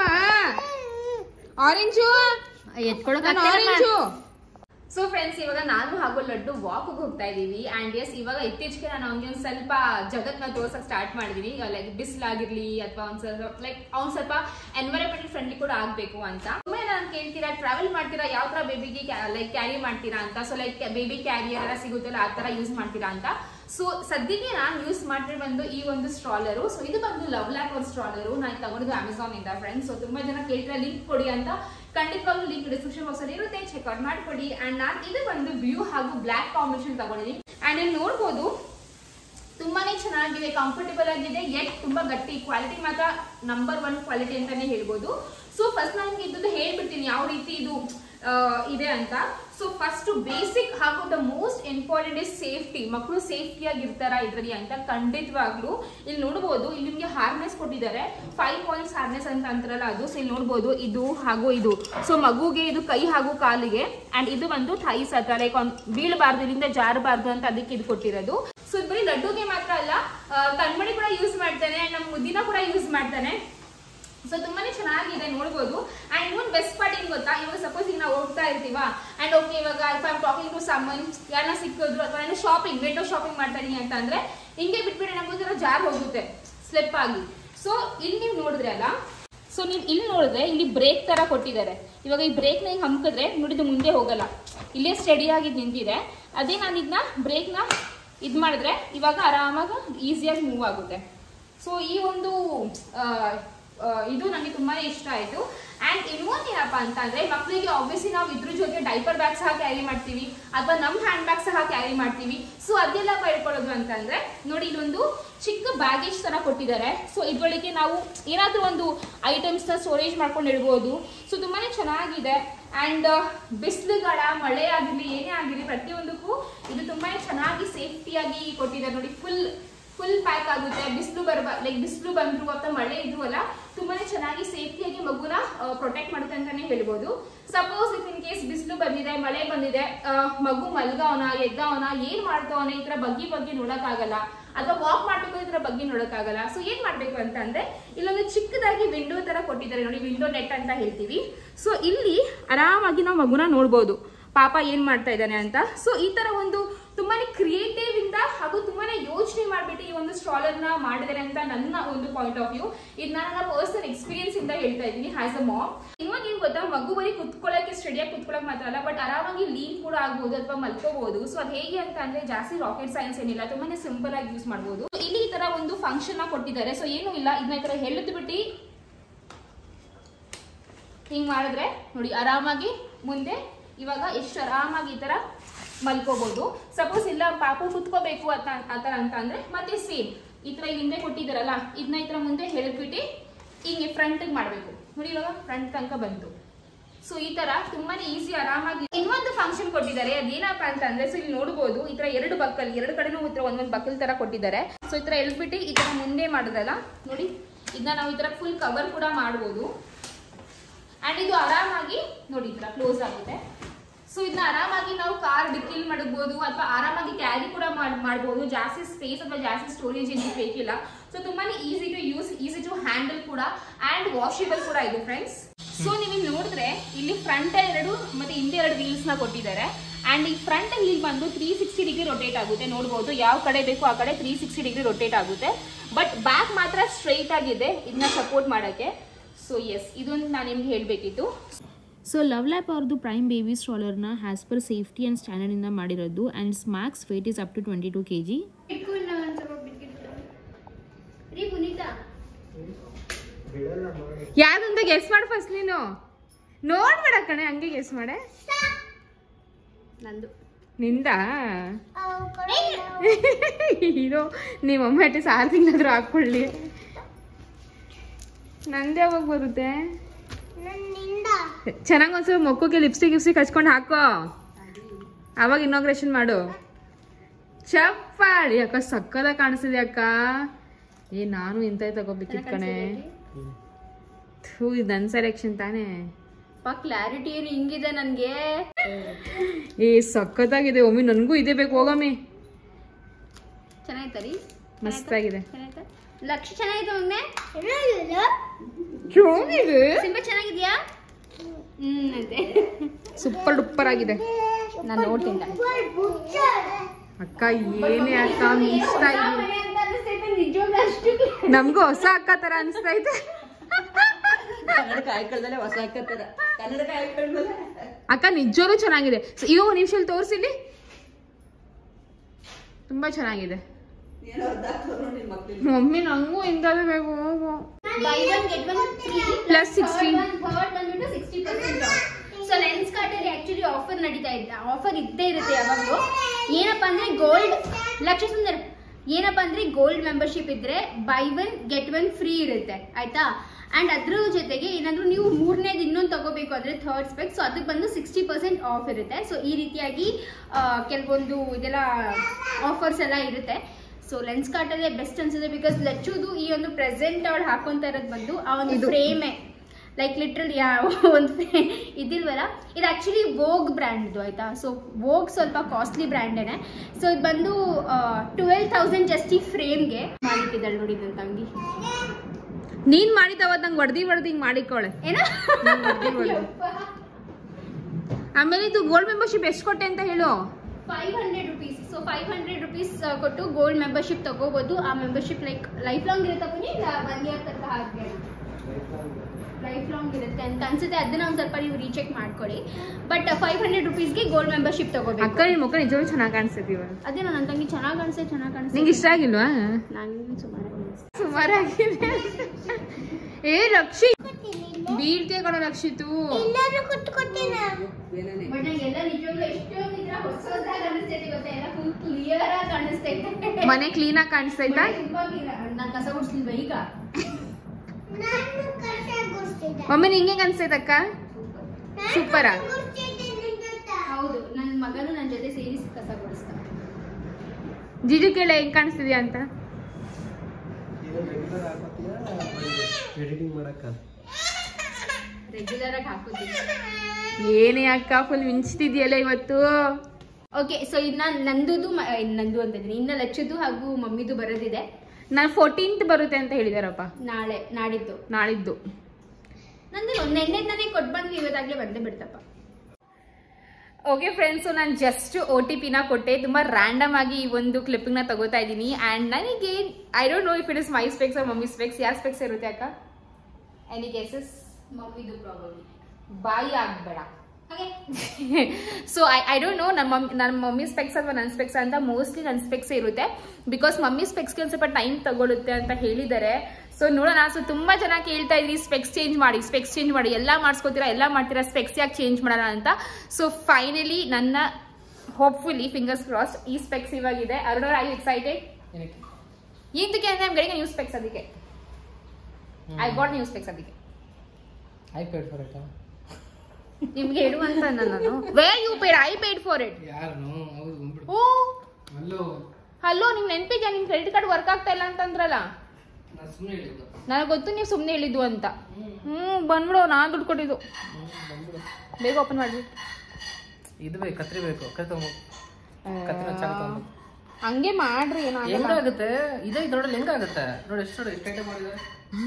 ಆರೆಂಜು ಎತ್ಕೊಳಕ್ಕೆ? ಸೊ ಫ್ರೆಂಡ್ಸ್, ಇವಾಗ ನಾನು ಹಾಗೂ ಲಡ್ಡು ವಾಕಿಗೆ ಹೋಗ್ತಾ ಇದೀವಿ. ಆ್ಯಂಡ್ ಎಸ್, ಇವಾಗ ಇತ್ತೀಚೆಗೆ ನಾನು ಅವ್ನಿಗೆ ಒಂದು ಸ್ವಲ್ಪ ಜಗತ್ನ ತೋರ್ಸಕ್ಕೆ ಸ್ಟಾರ್ಟ್ ಮಾಡಿದೀನಿ. ಲೈಕ್ ಬಿಸಿಲಾಗಿರ್ಲಿ ಅಥವಾ ಒಂದು ಸ್ವಲ್ಪ ಲೈಕ್ ಅವ್ನು ಸ್ವಲ್ಪ ಎನ್ವೈರನ್ಮೆಂಟಲ್ ಫ್ರೆಂಡ್ಲಿ ಕೂಡ ಆಗಬೇಕು ಅಂತ. ಒಮ್ಮೆ ನಾನು ಕೇಳ್ತೀರಾ, ಟ್ರಾವೆಲ್ ಮಾಡ್ತೀರಾ, ಯಾವ ಥರ ಬೇಬಿಗೆ ಲೈಕ್ ಕ್ಯಾರಿ ಮಾಡ್ತೀರಾ ಅಂತ. ಸೊ ಲೈಕ್ ಬೇಬಿ ಕ್ಯಾರಿಯರ್ ಎಲ್ಲ ಸಿಗುತ್ತಲ್ಲ, ಆ ಥರ ಯೂಸ್ ಮಾಡ್ತೀರಾ ಅಂತ. ಸೊ ಸದ್ಯಕ್ಕೆ ನಾನು ಯೂಸ್ ಮಾಡಿದ್ರೆ ಬಂದು ಈ ಒಂದು ಸ್ಟ್ರಾಲರು. ಸೊ ಇದು ಬಂದು ಲವ್ ಲ್ಯಾಕ್ ಒಂದು ಸ್ಟ್ರಾಲರು. ನಾನು ತಗೊಂಡಿದ್ದು ಅಮೆಝಾನ್ ಇಂದ ಫ್ರೆಂಡ್ಸ್. ಸೊ ತುಂಬಾ ಜನ ಕೇಳ್ತಾರೆ ಲಿಂಕ್ ಕೊಡಿ ಅಂತ. ಖಂಡಿತವಾಗ್ಲೂ ಲಿಂಕ್ ಡಿಸ್ಕ್ರಿಪ್ಷನ್ ಬಾಕ್ಸ್ ಅಲ್ಲಿ ಇರುತ್ತೆ, ಚೆಕ್ಔಟ್ ಮಾಡ್ಕೊಡಿ. ಅಂಡ್ ನಾನು ಇದು ಬಂದು ಬ್ಲೂ ಹಾಗೂ ಬ್ಲಾಕ್ ಕಾಂಬಿನೇಷನ್ ತಗೊಂಡಿದ್ದೀನಿ. ಅಂಡ್ ಇಲ್ಲಿ ನೋಡ್ಬೋದು ತುಂಬಾನೇ ಚೆನ್ನಾಗಿದೆ, ಕಂಫರ್ಟೇಬಲ್ ಆಗಿದೆ, ಯೆಟ್ ತುಂಬಾ ಗಟ್ಟಿ. ಕ್ವಾಲಿಟಿ ಮಾತ್ರ ನಂಬರ್ 1 ಕ್ವಾಲಿಟಿ ಅಂತಾನೆ ಹೇಳ್ಬೋದು. ಸೊ ಫಸ್ಟ್ ನಾನು ಇದ್ದು ಹೇಳ್ಬಿಡ್ತೀನಿ ಯಾವ ರೀತಿ ಇದು ಇದೆ ಅಂತ. ಸೊ ಫಸ್ಟ್ ಬೇಸಿಕ್ ಹಾಗೂ the most important is safety. ಮಕ್ಕಳು ಸೇಫ್ಟಿಯಾಗಿ ಇರ್ತಾರ ಇದ್ರಲ್ಲಿ ಅಂತ ಖಂಡಿತವಾಗ್ಲು ಇಲ್ಲಿ ನೋಡ್ಬೋದು. ಇಲ್ಲಿ ನಿಮ್ಗೆ ಹಾರ್ನೆಸ್ ಕೊಟ್ಟಿದ್ದಾರೆ, 5 ಪಾಯಿಂಟ್ಸ್ ಹಾರ್ನೆಸ್ ಅಂತ ಅಂತಾರಲ್ಲ ಅದು. ಸೊ ಇಲ್ಲಿ ನೋಡ್ಬೋದು ಇದು ಹಾಗೂ ಇದು. ಸೊ ಮಗುಗೆ ಇದು ಕೈ ಹಾಗೂ ಕಾಲಿಗೆ. ಅಂಡ್ ಇದು ಬಂದು ಥೈಸ್ ಹತ್ರ ಲೈಕ್ ಬೀಳಬಾರ್ದು, ಇಲ್ಲಿಂದ ಜಾರಬಾರ್ದು ಅಂತ ಅದಕ್ಕೆ ಇದು ಕೊಟ್ಟಿರೋದು. ಸೊ ಇದು ಬರೀ ಲಡ್ಡುಗೆ ಮಾತ್ರ ಅಲ್ಲ, ಕಣ್ಮಣಿ ಕೂಡ ಯೂಸ್ ಮಾಡ್ತಾನೆ, ನಮ್ಮ ಮುದ್ದಿನ ಕೂಡ ಯೂಸ್ ಮಾಡ್ತಾನೆ. ಸೊ ತುಂಬಾನೇ ಚೆನ್ನಾಗಿದೆ ನೋಡ್ಬೋದು. ಅಂಡ್ ಇನ್ನೊಂದು ಬೆಸ್ಟ್ ಪಾರ್ಟ್ ಏನ್ ಗೊತ್ತಾ, ಇವಾಗ ಸಪೋಸ್ ಈಗ ನಾವು ಹೋಗ್ತಾ ಇರ್ತೀವಾ ಅಂಡ್ ಓಕೆ ಇವಾಗ if I am talking to someone, ಯಾರನ್ನ ಸಿಕ್ಕಿದ್ರು ಅಥವಾ ನಾನು ಶಾಪಿಂಗ್ ವಿಂಡೋ ಶಾಪಿಂಗ್ ಮಾಡ್ತಾ ಇದೀನಿ ಅಂತ ಅಂದ್ರೆ ಹಿಂಗೆ ಬಿಟ್ಬಿಟ್ಟು ನಮ್ಗೋಸ್ಕರ ಜಾರ್ ಹೋಗುತ್ತೆ ಸ್ಲಿಪ್ ಆಗಿ. ಸೊ ಇಲ್ಲಿ ನೀವು ನೋಡಿದ್ರೆ ಅಲ್ಲ, ಸೊ ನೀವು ಇಲ್ಲಿ ನೋಡಿದ್ರೆ ಇಲ್ಲಿ ಬ್ರೇಕ್ ತರ ಕೊಟ್ಟಿದ್ದಾರೆ. ಇವಾಗ ಈ ಬ್ರೇಕ್ ನ ಹಿಂಗೆ ಹಮ್ಕಿದ್ರೆ ನೋಡಿದ್ದು ಮುಂದೆ ಹೋಗಲ್ಲ, ಇಲ್ಲೇ ಸ್ಟಡಿ ಆಗಿ ನಿಂತಿದೆ. ಅದೇ ನಾನು ಇದನ್ನ ಬ್ರೇಕ್ ನ ಇದು ಮಾಡಿದ್ರೆ ಇವಾಗ ಆರಾಮಾಗಿ ಈಸಿಯಾಗಿ ಮೂವ್ ಆಗುತ್ತೆ. ಸೊ ಈ ಒಂದು ಇದು ನನಗೆ ತುಂಬಾನೇ ಇಷ್ಟ ಆಯ್ತು. ಅಂಡ್ ಇನ್ನೊಂದು ಏನಪ್ಪ ಅಂತ ಅಂದ್ರೆ ಮಕ್ಕಳಿಗೆ ಆಬ್ವಿಯಸ್ಲಿ ನಾವು ಇದ್ರ ಜೊತೆ ಡೈಪರ್ ಬ್ಯಾಗ್ ಸಹ ಕ್ಯಾರಿ ಮಾಡ್ತೀವಿ ಅಥವಾ ನಮ್ಮ ಹ್ಯಾಂಡ್ ಬ್ಯಾಗ್ ಸಹ ಕ್ಯಾರಿ ಮಾಡ್ತೀವಿ. ಸೊ ಅದೆಲ್ಲ ಕಳ್ಕೊಳ್ಳೋದು ಅಂತಂದ್ರೆ ನೋಡಿ, ಇಲ್ಲೊಂದು ಚಿಕ್ಕ ಬ್ಯಾಗೇಜ್ ತರ ಕೊಟ್ಟಿದ್ದಾರೆ. ಸೊ ಇದ್ರೊಳಗೆ ನಾವು ಏನಾದ್ರೂ ಒಂದು ಐಟಮ್ಸ್ ನ ಸ್ಟೋರೇಜ್ ಮಾಡ್ಕೊಂಡು ಇಡ್ಬೋದು. ಸೊ ತುಂಬಾನೇ ಚೆನ್ನಾಗಿದೆ. ಅಂಡ್ ಬಿಸಿಲುಗಾಲ ಮಳೆ ಆಗಿರ್ಲಿ ಏನೇ ಆಗಿರ್ಲಿ ಪ್ರತಿಯೊಂದಕ್ಕೂ ಇದು ತುಂಬಾನೇ ಚೆನ್ನಾಗಿ ಸೇಫ್ಟಿಯಾಗಿ ಕೊಟ್ಟಿದ್ದಾರೆ ನೋಡಿ. ಫುಲ್ ಪ್ಯಾಕ್ ಆಗುತ್ತೆ. ಬಿಸಿಲು ಬಂದ್ರು ಅಥವಾ ಮಳೆ ಇದ್ರು ಅಲ್ಲ, ತುಂಬಾನೇ ಚೆನ್ನಾಗಿ ಸೇಫ್ಟಿಯಾಗಿ ಮಗುನ ಪ್ರೊಟೆಕ್ಟ್ ಮಾಡುತ್ತೆ ಅಂತಾನೆ ಹೇಳ್ಬೋದು. ಸಪೋಸ್ ಇಫ್ ಇನ್ ಕೇಸ್ ಬಿಸಿಲು ಬಂದಿದೆ, ಮಳೆ ಬಂದಿದೆ, ಮಗು ಮಲ್ಗವನ ಎದ್ದವನ ಏನ್ ಮಾಡ್ತವನ ಈ ತರ ಬಗ್ಗೆ ನೋಡಕ್ಕಾಗಲ್ಲ, ಅಥವಾ ವಾಕ್ ಮಾಡ್ಬೇಕು ಈ ತರ ಬಗ್ಗೆ ನೋಡಕ್ಕಾಗಲ್ಲ. ಸೊ ಏನ್ ಮಾಡ್ಬೇಕು ಅಂತಂದ್ರೆ ಇಲ್ಲೊಂದು ಚಿಕ್ಕದಾಗಿ ವಿಂಡೋ ತರ ಕೊಟ್ಟಿದ್ದಾರೆ ನೋಡಿ, ವಿಂಡೋ ನೆಟ್ ಅಂತ ಹೇಳ್ತೀವಿ. ಸೊ ಇಲ್ಲಿ ಆರಾಮಾಗಿ ನಾವು ಮಗುನ ನೋಡ್ಬೋದು. ಪಾಪ ಏನ್ ಮಾಡ್ತಾ ಇದ್ದಾನೆ ಅಂತ. ಸೊ ಈ ತರ ಒಂದು ತುಂಬಾನೇ ಕ್ರಿಯೇಟಿವ್ ಇಂದ ಹಾಗೂ ತುಂಬಾನೇ ಯೋಚನೆ ಮಾಡ್ಬಿಟ್ಟು ಈ ಒಂದು ಸ್ಟ್ರಾಲರ್ ನ ಮಾಡಿದ್ದಾರೆ ಅಂತ ನನ್ನ ಒಂದು ಪಾಯಿಂಟ್ ಆಫ್ ವ್ಯೂ. ಇದು ನನ್ನ ಪರ್ಸನಲ್ ಎಕ್ಸ್ಪೀರಿಯನ್ಸ್ ಇಂದ ಹೇಳ್ತಾ ಇದ್ದೀನಿ ಆಸ್ ಅ ಮಾಮ್. ಇವಾಗ ಏನ್ ಗೊತ್ತಾ, ಮಗು ಬರೀ ಕುತ್ಕೊಳ್ಳಕ್ಕೆ ಸ್ಟಡಿಯಾಗಿ ಕುತ್ಕೊಳ್ಳಕ್ ಮಾತ್ರ ಅಲ್ಲ, ಬಟ್ ಆರಾಮಾಗಿ ಲೀನ್ ಕೂಡ ಆಗ್ಬಹುದು ಅಥವಾ ಮಲ್ಕೋಬಹುದು. ಸೊ ಅದು ಹೇಗೆ ಅಂತ ಅಂದ್ರೆ ಜಾಸ್ತಿ ರಾಕೆಟ್ ಸೈನ್ಸ್ ಏನಿಲ್ಲ, ತುಂಬಾನೇ ಸಿಂಪಲ್ ಆಗಿ ಯೂಸ್ ಮಾಡಬಹುದು. ಇಲ್ಲಿ ಈ ತರ ಒಂದು ಫಂಕ್ಷನ್ ನ ಕೊಟ್ಟಿದ್ದಾರೆ. ಸೊ ಏನು ಇಲ್ಲ, ಇದನ್ನ ಈ ತರ ಎಳೆದು ಬಿಟ್ಟು ಹಿಂಗ್ ಮಾಡಿದ್ರೆ ನೋಡಿ ಆರಾಮಾಗಿ ಮುಂದೆ ಇವಾಗ ಎಷ್ಟು ಆರಾಮಾಗಿ ಈ ತರ ಮಲ್ಕೋಬಹುದು. ಸಪೋಸ್ ಇಲ್ಲ ಪಾಪು ಕುತ್ಕೋಬೇಕು ಆತರ ಅಂತ ಅಂದ್ರೆ ಮತ್ತೆ ಸೇಮ್ ಈ ತರ ಹಿಂದೆ ಕೊಟ್ಟಿದ್ದಾರಲ್ಲ, ಇದನ್ನ ಈ ತರ ಮುಂದೆ ಎಳೆದ್ಬಿಟ್ಟು ಹಿಂಗೆ ಫ್ರಂಟ್ ಮಾಡ್ಬೇಕು. ನೋಡಿ ಇವಾಗ ಫ್ರಂಟ್ ತನಕ ಬಂತು. ಸೊ ಈ ತರ ತುಂಬಾನೇ ಈಸಿ ಆರಾಮಾಗಿ. ಇನ್ನೊಂದು ಫಂಕ್ಷನ್ ಕೊಟ್ಟಿದ್ದಾರೆ, ಅದೇನಪ್ಪ ಅಂತ ಅಂದ್ರೆ ಸೊ ಇಲ್ಲಿ ನೋಡಬಹುದು ಈ ತರ ಎರಡು ಬಕ್ಕಲ್, ಎರಡು ಕಡೆನೂ ಈ ತರ ಒಂದೊಂದು ಬಕ್ಕಲ್ ತರ ಕೊಟ್ಟಿದ್ದಾರೆ. ಸೊ ಈ ತರ ಎಳೆದ್ಬಿಟ್ಟು ಈ ತರ ಮುಂದೆ ಮಾಡೋದಲ್ಲ, ನೋಡಿ ಇದನ್ನ ನಾವು ಈ ತರ ಫುಲ್ ಕವರ್ ಕೂಡ ಮಾಡಬಹುದು. ಅಂಡ್ ಇದು ಆರಾಮಾಗಿ ನೋಡಿ ಈ ತರ ಕ್ಲೋಸ್ ಆಗುತ್ತೆ. ಸೊ ಇದನ್ನ ಆರಾಮಾಗಿ ನಾವು ಕಾರ್ ಡಿಕ್ಕಿಲ್ ಮಾಡಬಹುದು ಅಥವಾ ಆರಾಮಾಗಿ ಕ್ಯಾರಿ ಕೂಡ ಮಾಡಬಹುದು. ಜಾಸ್ತಿ ಸ್ಪೇಸ್ ಅಥವಾ ಜಾಸ್ತಿ ಸ್ಟೋರೇಜ್ ಏನು ಬೇಕಿಲ್ಲ. ಸೊ ತುಂಬಾನೇ easy to use, easy to handle ಕೂಡ ಅಂಡ್ ವಾಷೇಬಲ್ ಕೂಡ ಇದೆ ಫ್ರೆಂಡ್ಸ್. ಸೊ ನೀವು ನೋಡಿದ್ರೆ ಇಲ್ಲಿ ಫ್ರಂಟ್ ಎರಡು ಮತ್ತೆ ಹಿಂದೆ ಎರಡು ವೀಲ್ಸ್ ನ ಕೊಟ್ಟಿದ್ದಾರೆ. ಅಂಡ್ ಈ ಫ್ರಂಟ್ ವೀಲ್ ಬಂದು 360 ಡಿಗ್ರಿ ರೊಟೇಟ್ ಆಗುತ್ತೆ. ನೋಡಬಹುದು ಯಾವ ಕಡೆ ಬೇಕು ಆ ಕಡೆ 360 ಡಿಗ್ರಿ ರೊಟೇಟ್ ಆಗುತ್ತೆ. ಬಟ್ ಬ್ಯಾಕ್ ಮಾತ್ರ ಸ್ಟ್ರೈಟ್ ಆಗಿದೆ ಇದನ್ನ ಸಪೋರ್ಟ್ ಮಾಡಕ್ಕೆ. ಸೊ ಎಸ್, ಇದೊಂದು ನಾನು ನಿಮ್ಗೆ ಹೇಳಬೇಕಿತ್ತು. ಸೊ ಲವ್ ಲ್ಯಾಪ್ ಅವ್ರದ್ದು ಪ್ರೈಮ್ ಬೇಬಿ ಸ್ಟ್ರಾಲರ್ನ ಆ್ಯಸ್ ಪರ್ ಸೇಫ್ಟಿ ಆ್ಯಂಡ್ ಸ್ಟ್ಯಾಂಡರ್ಡಿಂದ ಮಾಡಿರೋದು. And max weight is up to 22 kg. ಯಾವ್ದಂತ ಗೆಸ್ ಮಾಡು ಫಸ್ಟ್. ನೀನು ನೋಡ್ಬೇಡ ಕಣೆ, ಹಂಗೆ ಗೆಸ್ ಮಾಡೆ. ನಂದು ನಿಂದ ಹೀರೋ ನಿಮ್ಮ ಅಮ್ಮ ಅಟ್ಲೀಸ್ಟ್ 6 ತಿಂಗಳಾದ್ರೂ ಹಾಕೊಳ್ಳಿ. ನಂದೇ ಯಾವಾಗ ಬರುತ್ತೆ? ಚೆನ್ನಾಗಿ ಒಂದ್ಸಲ ಮೊಕ್ಕಕ್ಕೆ ಲಿಪ್ಸ್ಟಿಕ್ ಹಚ್ಕೊಂಡು ಹಾಕೋ, ಅವಾಗ ಇನಾಗ್ರೇಷನ್ ಮಾಡು. ಚಪ್ಪಾಳಿ ಅಕ್ಕ, ಸಕ್ಕದ ಕಾಣಿಸ್ತಿದೆ ಅಕ್ಕ. ನಾನು ಇಂಥ ತಗೋಬೇಕಿತ್ತು ಕಣೆ. ಇದು ನನ್ನ ಸೆಲೆಕ್ಷನ್ ತಾನೇ. ಕ್ಲಾರಿಟಿ ಏನು ಹಿಂಗಿದೆ ನನ್ಗೆ. ಸಕ್ಕತ್ತಾಗಿದೆ ಒಮ್ಮೆ, ನನಗೂ ಇದೇ ಬೇಕು. ಹೋಗಮ್ಮಿ, ಚೆನ್ನಾಯ್ತರಿ, ಮಸ್ತಾಗಿದೆ. ಲಕ್ಷ ಚೆನ್ನಾಗಿದೆ ಒಮ್ಮೆ. ಸಿಂಬಾ ಚೆನ್ನಾಗಿದ್ಯಾ? ಅಂತೆ ಸೂಪರ್ ಡೂಪರ್ ಆಗಿದೆ. ನಾನು ನೋಡ್ತೀನಿ ಅಕ್ಕ. ಏನೇ ಅಕ್ಕ ಇಷ್ಟ ನಮ್ಗೂ ಹೊಸ ಅಕ್ಕ ತರ ಅನ್ಸ್ತೈತೆ. ಅಕ್ಕ ನಿಜವಾಗ್ಲೂ ಚೆನ್ನಾಗಿದೆ. ಇವು ನಿಮಿಷಲ್ಲಿ ತೋರಿಸಿಲಿ, ತುಂಬಾ ಚೆನ್ನಾಗಿದೆ. ಮಮ್ಮಿ ನಂಗೂ ಇಂಥದ್ದು ಬೇಕು. ಹೋಗು +60. ಸೊ ಲೆನ್ಸ್ ಕಾರ್ಟ್ ಅಲ್ಲಿ ಆಕ್ಚುಲಿ ಆಫರ್ ನಡೀತಾ ಇದೆ. ಆಫರ್ ಇದ್ದೇ ಇರುತ್ತೆ ಯಾವಾಗಲೂ. ಏನಪ್ಪಾ ಅಂದ್ರೆ ಗೋಲ್ಡ್ ಲಕ್ಷ ಸುಂದರ್, ಏನಪ್ಪಾ ಅಂದ್ರೆ ಗೋಲ್ಡ್ ಮೆಂಬರ್ಶಿಪ್ ಇದ್ರೆ ಬೈ 1 get 1 ಫ್ರೀ ಇರುತ್ತೆ, ಆಯ್ತಾ. ಅಂಡ್ ಅದ್ರ ಜೊತೆಗೆ ಏನಾದ್ರು ನೀವು ಮೂರನೇದು ಇನ್ನೊಂದು ತಗೋಬೇಕು ಅಂದ್ರೆ ಥರ್ಡ್ ಸ್ಪೆಕ್, ಸೊ ಅದಕ್ಕೆ ಬಂದು 60% ಆಫ್ ಇರುತ್ತೆ. ಸೊ ಈ ರೀತಿಯಾಗಿ ಕೆಲವೊಂದು ಇದೆಲ್ಲ ಆಫರ್ಸ್ ಎಲ್ಲ ಇರುತ್ತೆ. ಸೊ ಲೆನ್ಸ್ ಕಾರ್ಟ್ ಅಲ್ಲೇ ಬೆಸ್ಟ್ ಅನ್ಸುತ್ತೆ. ಬಿಕಾಸ್ ಲಚ್ಚುದು ಈ ಒಂದು ಪ್ರೆಸೆಂಟ್ ಅವಳು ಹಾಕೊಂತ ಇರೋದು ಬಂದು ಆ ಒಂದು ಫ್ರೇಮೇ, ಲೈಕ್ ಲಿಟ್ರಲ್ ಒಂದು ಇದಿಲ್ವಲ್ಲ, ಇದು ಆಕ್ಚುಲಿ ವೋಗ್ ಬ್ರ್ಯಾಂಡ್ ಇದು, ಆಯ್ತಾ. ಸೊ ವೋಗ್ ಸ್ವಲ್ಪ ಕಾಸ್ಟ್ಲಿ ಬ್ರ್ಯಾಂಡೇನೆ. ಸೊ ಇದು ಬಂದು 12,000 ಜಸ್ಟ್ ಈ ಫ್ರೇಮ್ಗೆ ಮಾಡಿಟ್ಟಿದ್ದಾಳೆ ನೋಡಿ ನನ್ನ ತಂಗಿ. ನೀನ್ ಮಾಡಿದವ ನಂಗೆ ಹೊಡೆದಿ ಹಿಂಗ್ ಮಾಡಿಕೊಳ್ಳೆ ಏನ. ಆಮೇಲೆ ಇದು ಗೋಲ್ಡ್ ಮೆಂಬರ್ಶಿಪ್ ಎಷ್ಟು ಕೊಟ್ಟೆ ಅಂತ ಹೇಳು. 500 rupees. ಸೊ 500 rupees ಕೊಟ್ಟು ಗೋಲ್ಡ್ ಮೆಂಬರ್ಶಿಪ್ ತಗೋಬಹುದು. ಆ ಮೆಂಬರ್ಶಿಪ್ ಲೈಕ್ ಲೈಫ್ ಲಾಂಗ್ ಇರುತ್ತೆ ಪುನಿ, 1 year ತನಕ ಹಾಗೆ ಲೈಫ್ ಲಾಂಗ್ ಇರುತ್ತೆ ಅಂತ ಅನ್ಸುತ್ತೆ. ಅದನ್ನ ಒಂದ್ ಸ್ವಲ್ಪ ನೀವು ರೀಚೆಕ್ ಮಾಡ್ಕೊಳ್ಳಿ. ಬಟ್ 500 rupeesಗೆ ಗೋಲ್ಡ್ ಮೆಂಬರ್ಶಿಪ್ ತಗೋಬೇಕು. ಅಕ್ಕ ನಿನ್ ಮುಖ ನಿಜವಾಗ್ಲೂ ಚೆನ್ನಾಗಿ ಕಾಣಿಸ್ತೈತಿ ಇವಾಗ. ಅದೇ ನನ್ನ ತಂಗಿ ಚೆನ್ನಾಗಿ ಕಾಣಿಸ್ತೈತೆ. ನಿಂಗೆ ಇಷ್ಟ ಆಗಿಲ್ವಾ? ನಂಗೆ ಸುಮಾರಾಗಿದೆ. ಏ ರಕ್ಷಿ ಬೀಳ್ತೆ ಕಣ ರಕ್ಷಿತು. ಮನೆ ಕ್ಲೀನ್ ಆಗಿ ಕಾಣಿಸ್ತೈತಾ? ನಾನು ಕಸ ಗುಡಿಸ್ಲಿಲ್ವ ಈಗ? ಮಮ್ಮಿ ನಿಂಗೆ ಅನ್ಸ್ತೈತಕ್ಕ? ಸೂಪರಾ? ಹೌದು, ನನ್ನ ಮಗನು ನನ್ನ ಜೊತೆ ಸೇರಿ ಕಸ ಗುಡಿಸ್ತಾ. ಜಿಜು ಕೇಳ ಹೆಂಗ್ ಕಾಣಿಸ್ತಿದ್ಯಾ ಅಂತ. ರೆಗ್ಯುಲರ್ ಆಗಿ ಹಾಕೋತೀನಿ. ಏನೇ ಅಕ್ಕ ಫುಲ್ ಮಿಂಚ್ತಿದ್ಯಲ್ಲ ಇವತ್ತು. ಓಕೆ, ಸೊ ಇನ್ನ ನಂದು ಅಂತ ಇದ್ದೀನಿ. ಇನ್ನ ಲಚ್ಚದು ಹಾಗೂ ಮಮ್ಮಿದು ಬರೋದಿದೆ. ನಾನು 14th ಬರುತ್ತೆ ಅಂತ ಹೇಳಿದಾರಪ್ಪ. ನಾಳಿದ್ದು ನಂದು ನೆನ್ನೆ ತಾನೇ ಕೊಟ್ಟು ಬಂದ್ವಿ, ಇವತ್ತಾಗ್ಲೇ ಬಂದೇ ಬಿಡ್ತಪ್ಪ. ಓಕೆ ಫ್ರೆಂಡ್ಸು, ನಾನು ಜಸ್ಟ್ OTP ಕೊಟ್ಟೆ. ತುಂಬ ರ್ಯಾಂಡಮ್ ಆಗಿ ಈ ಒಂದು ಕ್ಲಿಪ್ಪಿಂಗ್ನ ತಗೋತಾ ಇದ್ದೀನಿ. ಆ್ಯಂಡ್ ನನಗೆ I don't know if it is my specs or mummy specs. ಯಾರು ಸ್ಪೆಕ್ಸ್ ಇರುತ್ತೆ ಅಕ್ಕ? Any cases? ಮಮ್ಮಿದು ಪ್ರಾಬ್ಲಮ್. ಬಾಯಿ ಆಗಬೇಡ. ಸೊ ಐ ಡೋಂಟ್ ನೋ ನನ್ನ ಮಮ್ಮಿ ಸ್ಪೆಕ್ಸ್ ಅಥವಾ ನನ್ನ ಸ್ಪೆಕ್ಸ್ ಅಂತ. ಮೋಸ್ಟ್ಲಿ ನನ್ನ ಸ್ಪೆಕ್ಸ್ ಇರುತ್ತೆ, ಬಿಕಾಸ್ ಮಮ್ಮಿ ಸ್ಪೆಕ್ಸ್ಗೆ ಒಂದು ಸ್ವಲ್ಪ ಟೈಮ್ ತಗೊಳುತ್ತೆ ಅಂತ ಹೇಳಿದ್ದಾರೆ. ಸೊ ನೋಡೋಣ. ಸೊ ತುಂಬ ಜನ ಕೇಳ್ತಾ ಇದ್ರಿ ಸ್ಪೆಕ್ಸ್ ಚೇಂಜ್ ಮಾಡಿ ಎಲ್ಲ ಮಾಡಿಸ್ಕೋತೀರಾ, ಎಲ್ಲ ಮಾಡ್ತೀರಾ, ಸ್ಪೆಕ್ಸ್ ಯಾಕೆ ಚೇಂಜ್ ಮಾಡೋಣ ಅಂತ. ಸೊ ಫೈನಲಿ ನನ್ನ ಹೋಪ್ಫುಲಿ ಫಿಂಗರ್ಸ್ ಕ್ರಾಸ್ ಈ ಸ್ಪೆಕ್ಸ್ ಇವಾಗಿದೆ. Arun, I excited? ಇದಕ್ಕೆ ಅಂದ್ರೆ ಗೆಟಿಂಗ್ ನ್ಯೂ ಸ್ಪೆಕ್ಸ್. ಅದಕ್ಕೆ ಐ ಗಾಟ್ ನ್ಯೂ ಸ್ಪೆಕ್ಸ್. ಅದಕ್ಕೆ ಐ ಪೇಡ್ ಫಾರ್ ಇಟ್. ನಿಮ್ಗೆ ಹೇಳುವಂತ ನಾನು where you paid? I paid for it. Oh hello, ನಿಮ್ ನೆನಪಿಗೆ ನಿಮ್ ಕ್ರೆಡಿಟ್ ಕಾರ್ಡ್ ವರ್ಕ್ ಆಗ್ತಾ ಇಲ್ಲ ಅಂತಂದ್ರಲ್ಲ, ನನಗೆ ಗೊತ್ತು ನೀವು ಸುಮ್ಮನೆ ಹೇಳಿದ್ದು ಅಂತ. ಬಂದ್ಬಿಡು, ನಾನು ದುಡ್ಡು ಕೊಟ್ಟಿದ್ದು. ಬೇಗ ಓಪನ್ ಮಾಡ್ರಿ. ಇದು ಬೇಕು, ಕತ್ರಿ ಬೇಕು, ಹಂಗೆ ಮಾಡ್ರಿ. ಹೆಂಗಾಗುತ್ತೆ ಇದೇ ಇದ್ರೊಳಗೆ ಹೆಂಗಾಗುತ್ತೆ ನೋಡಿ. ಎಷ್ಟು ಎಷ್ಟೇ ಮಾಡಿದ್ದಾರೆ.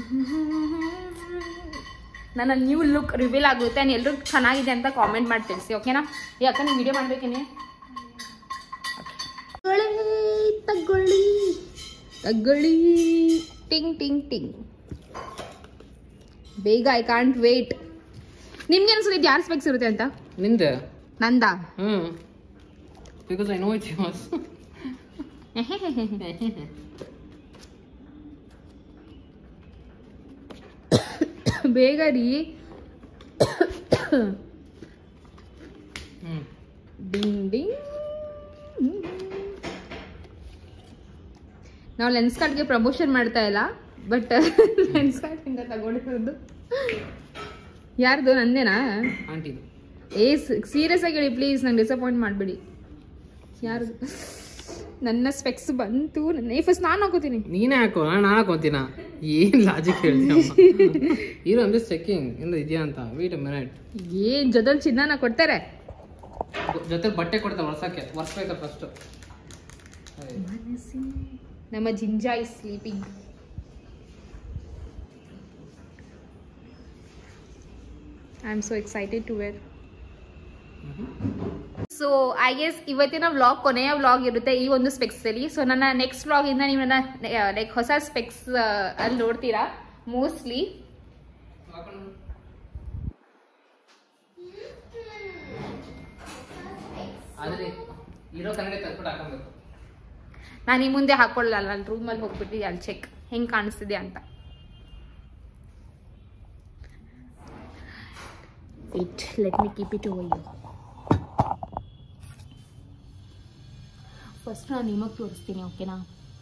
ನನ್ನ ನ್ಯೂ ಲುಕ್ ರಿವೀಲ್ ಆಗುತ್ತೆ. ನಾನು ಎಲ್ಲರೂ ಚೆನ್ನಾಗಿದೆ ಅಂತ ಕಾಮೆಂಟ್ ಮಾಡಿ ತಿಳಿಸಿ, ಓಕೆನಾ? ಯಾಕ ನೀವು ವಿಡಿಯೋ ಮಾಡ್ಬೇಕೇನೆ? ತಗೊಳ್ಳಿ ಟಿಂಗ್ ಟಿಂಗ್ ಟಿಂಗ್ ಬೇಗ. I can't wait. ನಿಮ್ಗೆ ಅನ್ಸುತ್ತೆ ಇದು ಯಾರು ಸ್ಪೆಕ್ಸ್ ಇರುತ್ತೆ ಅಂತ? ನಿಂದೆ? ನಂದಾ? Because I know it was. ಬೇಗ ರೀ. ಡಿಂಗ್ ಡಿಂಗ್. ನಾವು ಲೆನ್ಸ್ ಕಾರ್ಡ್ಗೆ ಪ್ರಮೋಷನ್ ಮಾಡ್ತಾ ಇಲ್ಲ, ಬಟ್ ಲೆನ್ಸ್ ಕಾರ್ಡ್ ಇಂದ ತಗೊಂಡಿರೋದು ಯಾರ್ದು? ನಂದೇನಾ? ಆಂಟಿದು. ಸೀರಿಯಸ್ ಆಗಿ ಹೇಳಿ ಪ್ಲೀಸ್, ನಂಗೆ ಡಿಸಪಾಯಿಂಟ್ ಮಾಡಬೇಡಿ. ಯಾರ್ದು? ನನ್ನ ಸ್ಪೆಕ್ಸ್ ಬಂತು. ನನ್ನ ಫಸ್ಟ್ ನಾನು ಹಾಕೋತೀನಿ. ನೀನೇ ಹಾಕೋ, ನಾನು ಹಾಕೋತೀನ. ಏನ್ ಲಾಜಿಕ್ ಹೇಳ್ತೀಯ? ಇರೋ ಅಂದ್ರೆ ಚೆಕಿಂಗ್ ಇಂದ ಇದೆಯಾ ಅಂತ. Wait a minute. ಏನ್ ಜೊತೆಲಿ ಚಿನ್ನನ ಕೊಡ್ತಾರೆ? ಜೊತೆ ಬಟ್ಟೆ ಕೊಡ್ತಾರೆ ವರ್ಷಕ್ಕೆ. ವರ್ಷಬೇಕು ಫಸ್ಟ್. ನಮ್ಮ ಜಿಂಜಾ is sleeping. I am so excited to wear. So I guess ಇವತ್ತಿನ ವ್ಲಾಗ್ ಕೊನೆಯ ವ್ಲಾಗ್ ಇರುತ್ತೆ ಈ ಒಂದು ಸ್ಪೆಕ್ಸ್ ಅಲ್ಲಿ. ಸೊ ನನ್ನ ನೆಕ್ಸ್ಟ್ ವ್ಲಾಗ್ ಇಂದ ನೀವು ನನ್ನ ಲೈಕ್ ಹೊಸ ಸ್ಪೆಕ್ಸ್ ಅಲ್ಲಿ ನೋಡ್ತೀರಾ ಮೋಸ್ಟ್ಲಿ. ನಾನು ಈ ಮುಂದೆ ಹಾಕೊಳ್ಳಲ್ಲ, ಅಲ್ಲಿ ರೂಮಲ್ಲಿ ಹೋಗ್ಬಿಟ್ಟು ಅಲ್ಲಿ ಚೆಕ್ ಹೆಂಗ್ ಕಾಣಿಸ್ತಿದೆ ಅಂತ. Wait, let me keep it over here. First ನಾನು ನಿಮಗೆ ತೋರಿಸ್ತೀನಿ, ಓಕೆನಾ?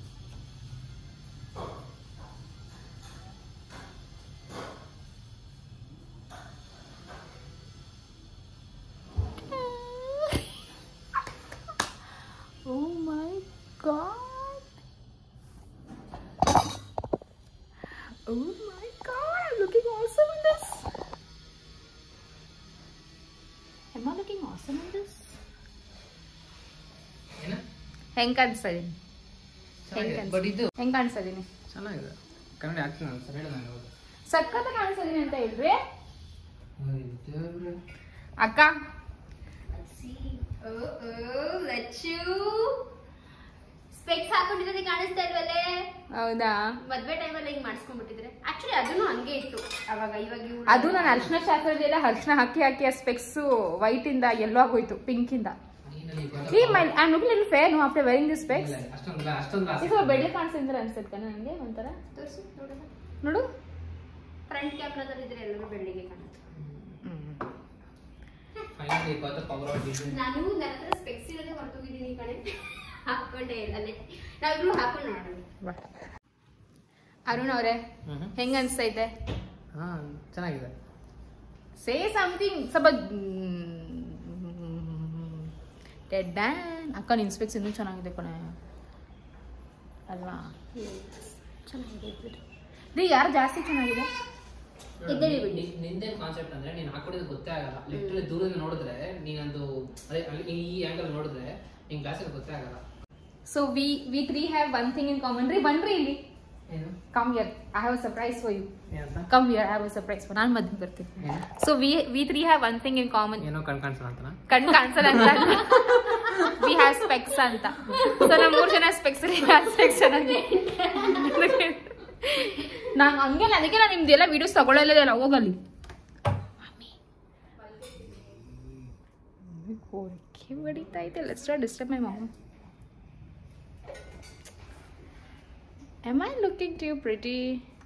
Oh my god. Oh my god, I'm looking awesome in this. Am I looking awesome in this? ಹೆಂಗ್ ಕಾಣಿಸ್ತಾ ಇದೀನಿ? ಹೆಂಗ್ ಕಾಣಿಸ್ತಾ ಇದೀನಿ? ಚೆನ್ನಾಗಿದೆ. ಕನ್ನಡ ಆಗ್ತೀನಿ ನಾನು ಸರ್ ಹೇಳ. ನಾನು ಸಕ್ಕತ್ತ ಕಾಣಿಸ್ತಾ ಇದೀನಿ ಅಂತ ಹೇಳ್ರಿ ಅಕ್ಕ. ಸ್ಪೆಕ್ಸ್ ಹಾಕೊಂಡಿರೋದೇ ಕಾಣಿಸ್ತಾ ಇಲ್ವಲ್ಲೇ? ಹೌದಾ? ಮದ್ವೆ ಟೈಮಲ್ಲಿ ಹಿಂಗ್ ಮಾಡಿಸ್ಕೊಂಡ್ಬಿಟ್ಟಿದ್ರೆ. ಆಕ್ಚುಲಿ ಅದನ್ನು ಹಂಗೆ ಇತ್ತು ಅವಾಗ. ಇವಾಗ ಅದು ನಾನು ಅರ್ಶಿನ ಶಾಸ್ತ್ರದೆಲ್ಲ ಅರ್ಶಿನ ಹಾಕಿ ಹಾಕಿ ಆ ಸ್ಪೆಕ್ಸ್ ವೈಟ್ ಇಂದ ಎಲ್ಲೋ ಆಗೋಯ್ತು, ಪಿಂಕ್ ಇಂದ. I'm looking a little fair no after wearing this specs. ಇದು ಬೆಳ್ಳಿ ಕಾಣಿಸ್ತಿದ್ರೆ ಅನ್ಸುತ್ತೆ ನನಗೆ ಒಂಥರ. ತೋರಿಸು ನೋಡೋಣ. ನೋಡು, ಫ್ರಂಟ್ ಕ್ಯಾಮ್ರಾದಲ್ಲಿ ಇದ್ರೆ ಎಲ್ಲರೂ ಬೆಳ್ಳಿಗೆ ಕಾಣುತ್ತೆ. ನಾನು ನನ್ನ ಹತ್ರ ಸ್ಪೆಕ್ಸ್ ಇರೋದೇ ಹೊರತೋಗಿದ್ದೀನಿ ಕಣೆ. ಹಾಕೊಂಡೇ ಇಲ್ಲ ಅಲ್ಲೇ. ನಾವಿಬ್ರು ಹಾಕೊಂಡು ನೋಡೋಣ. ಅರುಣ್ ಅವರೇ ಹೆಂಗ ಅನ್ಸ್ತೈತೆ? ಚೆನ್ನಾಗಿದೆ. Say something. ಸ್ವಲ್ಪ ಅಕ್ಕ ನಿನ್ ಸ್ಪೆಕ್ಸ್ ಇನ್ನೂ ಚೆನ್ನಾಗಿದೆ ಕಣೆ ಅಲ್ವಾ? ಚೆನ್ನಾಗಿದೆ. ಯಾರು ಜಾಸ್ತಿ ಚೆನ್ನಾಗಿದೆ? ನಿಂದೇನ್ ಕಾನ್ಸೆಪ್ಟ್ ಅಂದ್ರೆ ನೀನ್ ಹಾಕೊಂಡಿದ್ದು ಗೊತ್ತೇ ಆಗಲ್ಲ. ಲಿಟ್ರಲಿ ದೂರದಿಂದ ನೋಡಿದ್ರೆ ನೀನೊಂದು ಈ ಆಂಗಲ್ ನೋಡಿದ್ರೆ ನಿನ್ ಗ್ಲಾಸ್ ಗೊತ್ತೇ ಆಗಲ್ಲ. So we three have one thing in common. ರೀ ಬನ್ರಿ ಇಲ್ಲಿ. ಏನು come here I have a surprise for you ಏನಂತ come here I have a surprise for ನಾನು ಮದ್ವೆ ಬರ್ತೀನಿ so we three have one thing in common ಏನೋ ಕಾಣಿಸಲ್ಲ ಅಂತನಾ ಕಣ್ಣು ಕಾಣಿಸಲ್ಲ ಅಂತ ವಿ ಹ್ಯಾವ್ ಸ್ಪೆಕ್ಸ್ ಅಂತ ಸೊ ನಮ್ಮ 3 ಜನ ಸ್ಪೆಕ್ಸ್ ಸ್ಪೆಕ್ಸ್ ನಾನು ಹಂಗೆ ಅದಕ್ಕೆ ನಾನು ನಿಮ್ದೆಲ್ಲ ವಿಡಿಯೋಸ್ ತಗೊಳ್ಳಲ್ಲ ಹೋಗಲ್ಲಿ ಕೋರಿಕೆ ಬಡಿತಾ ಇದೆ let's not disturb my mom Am I looking too pretty?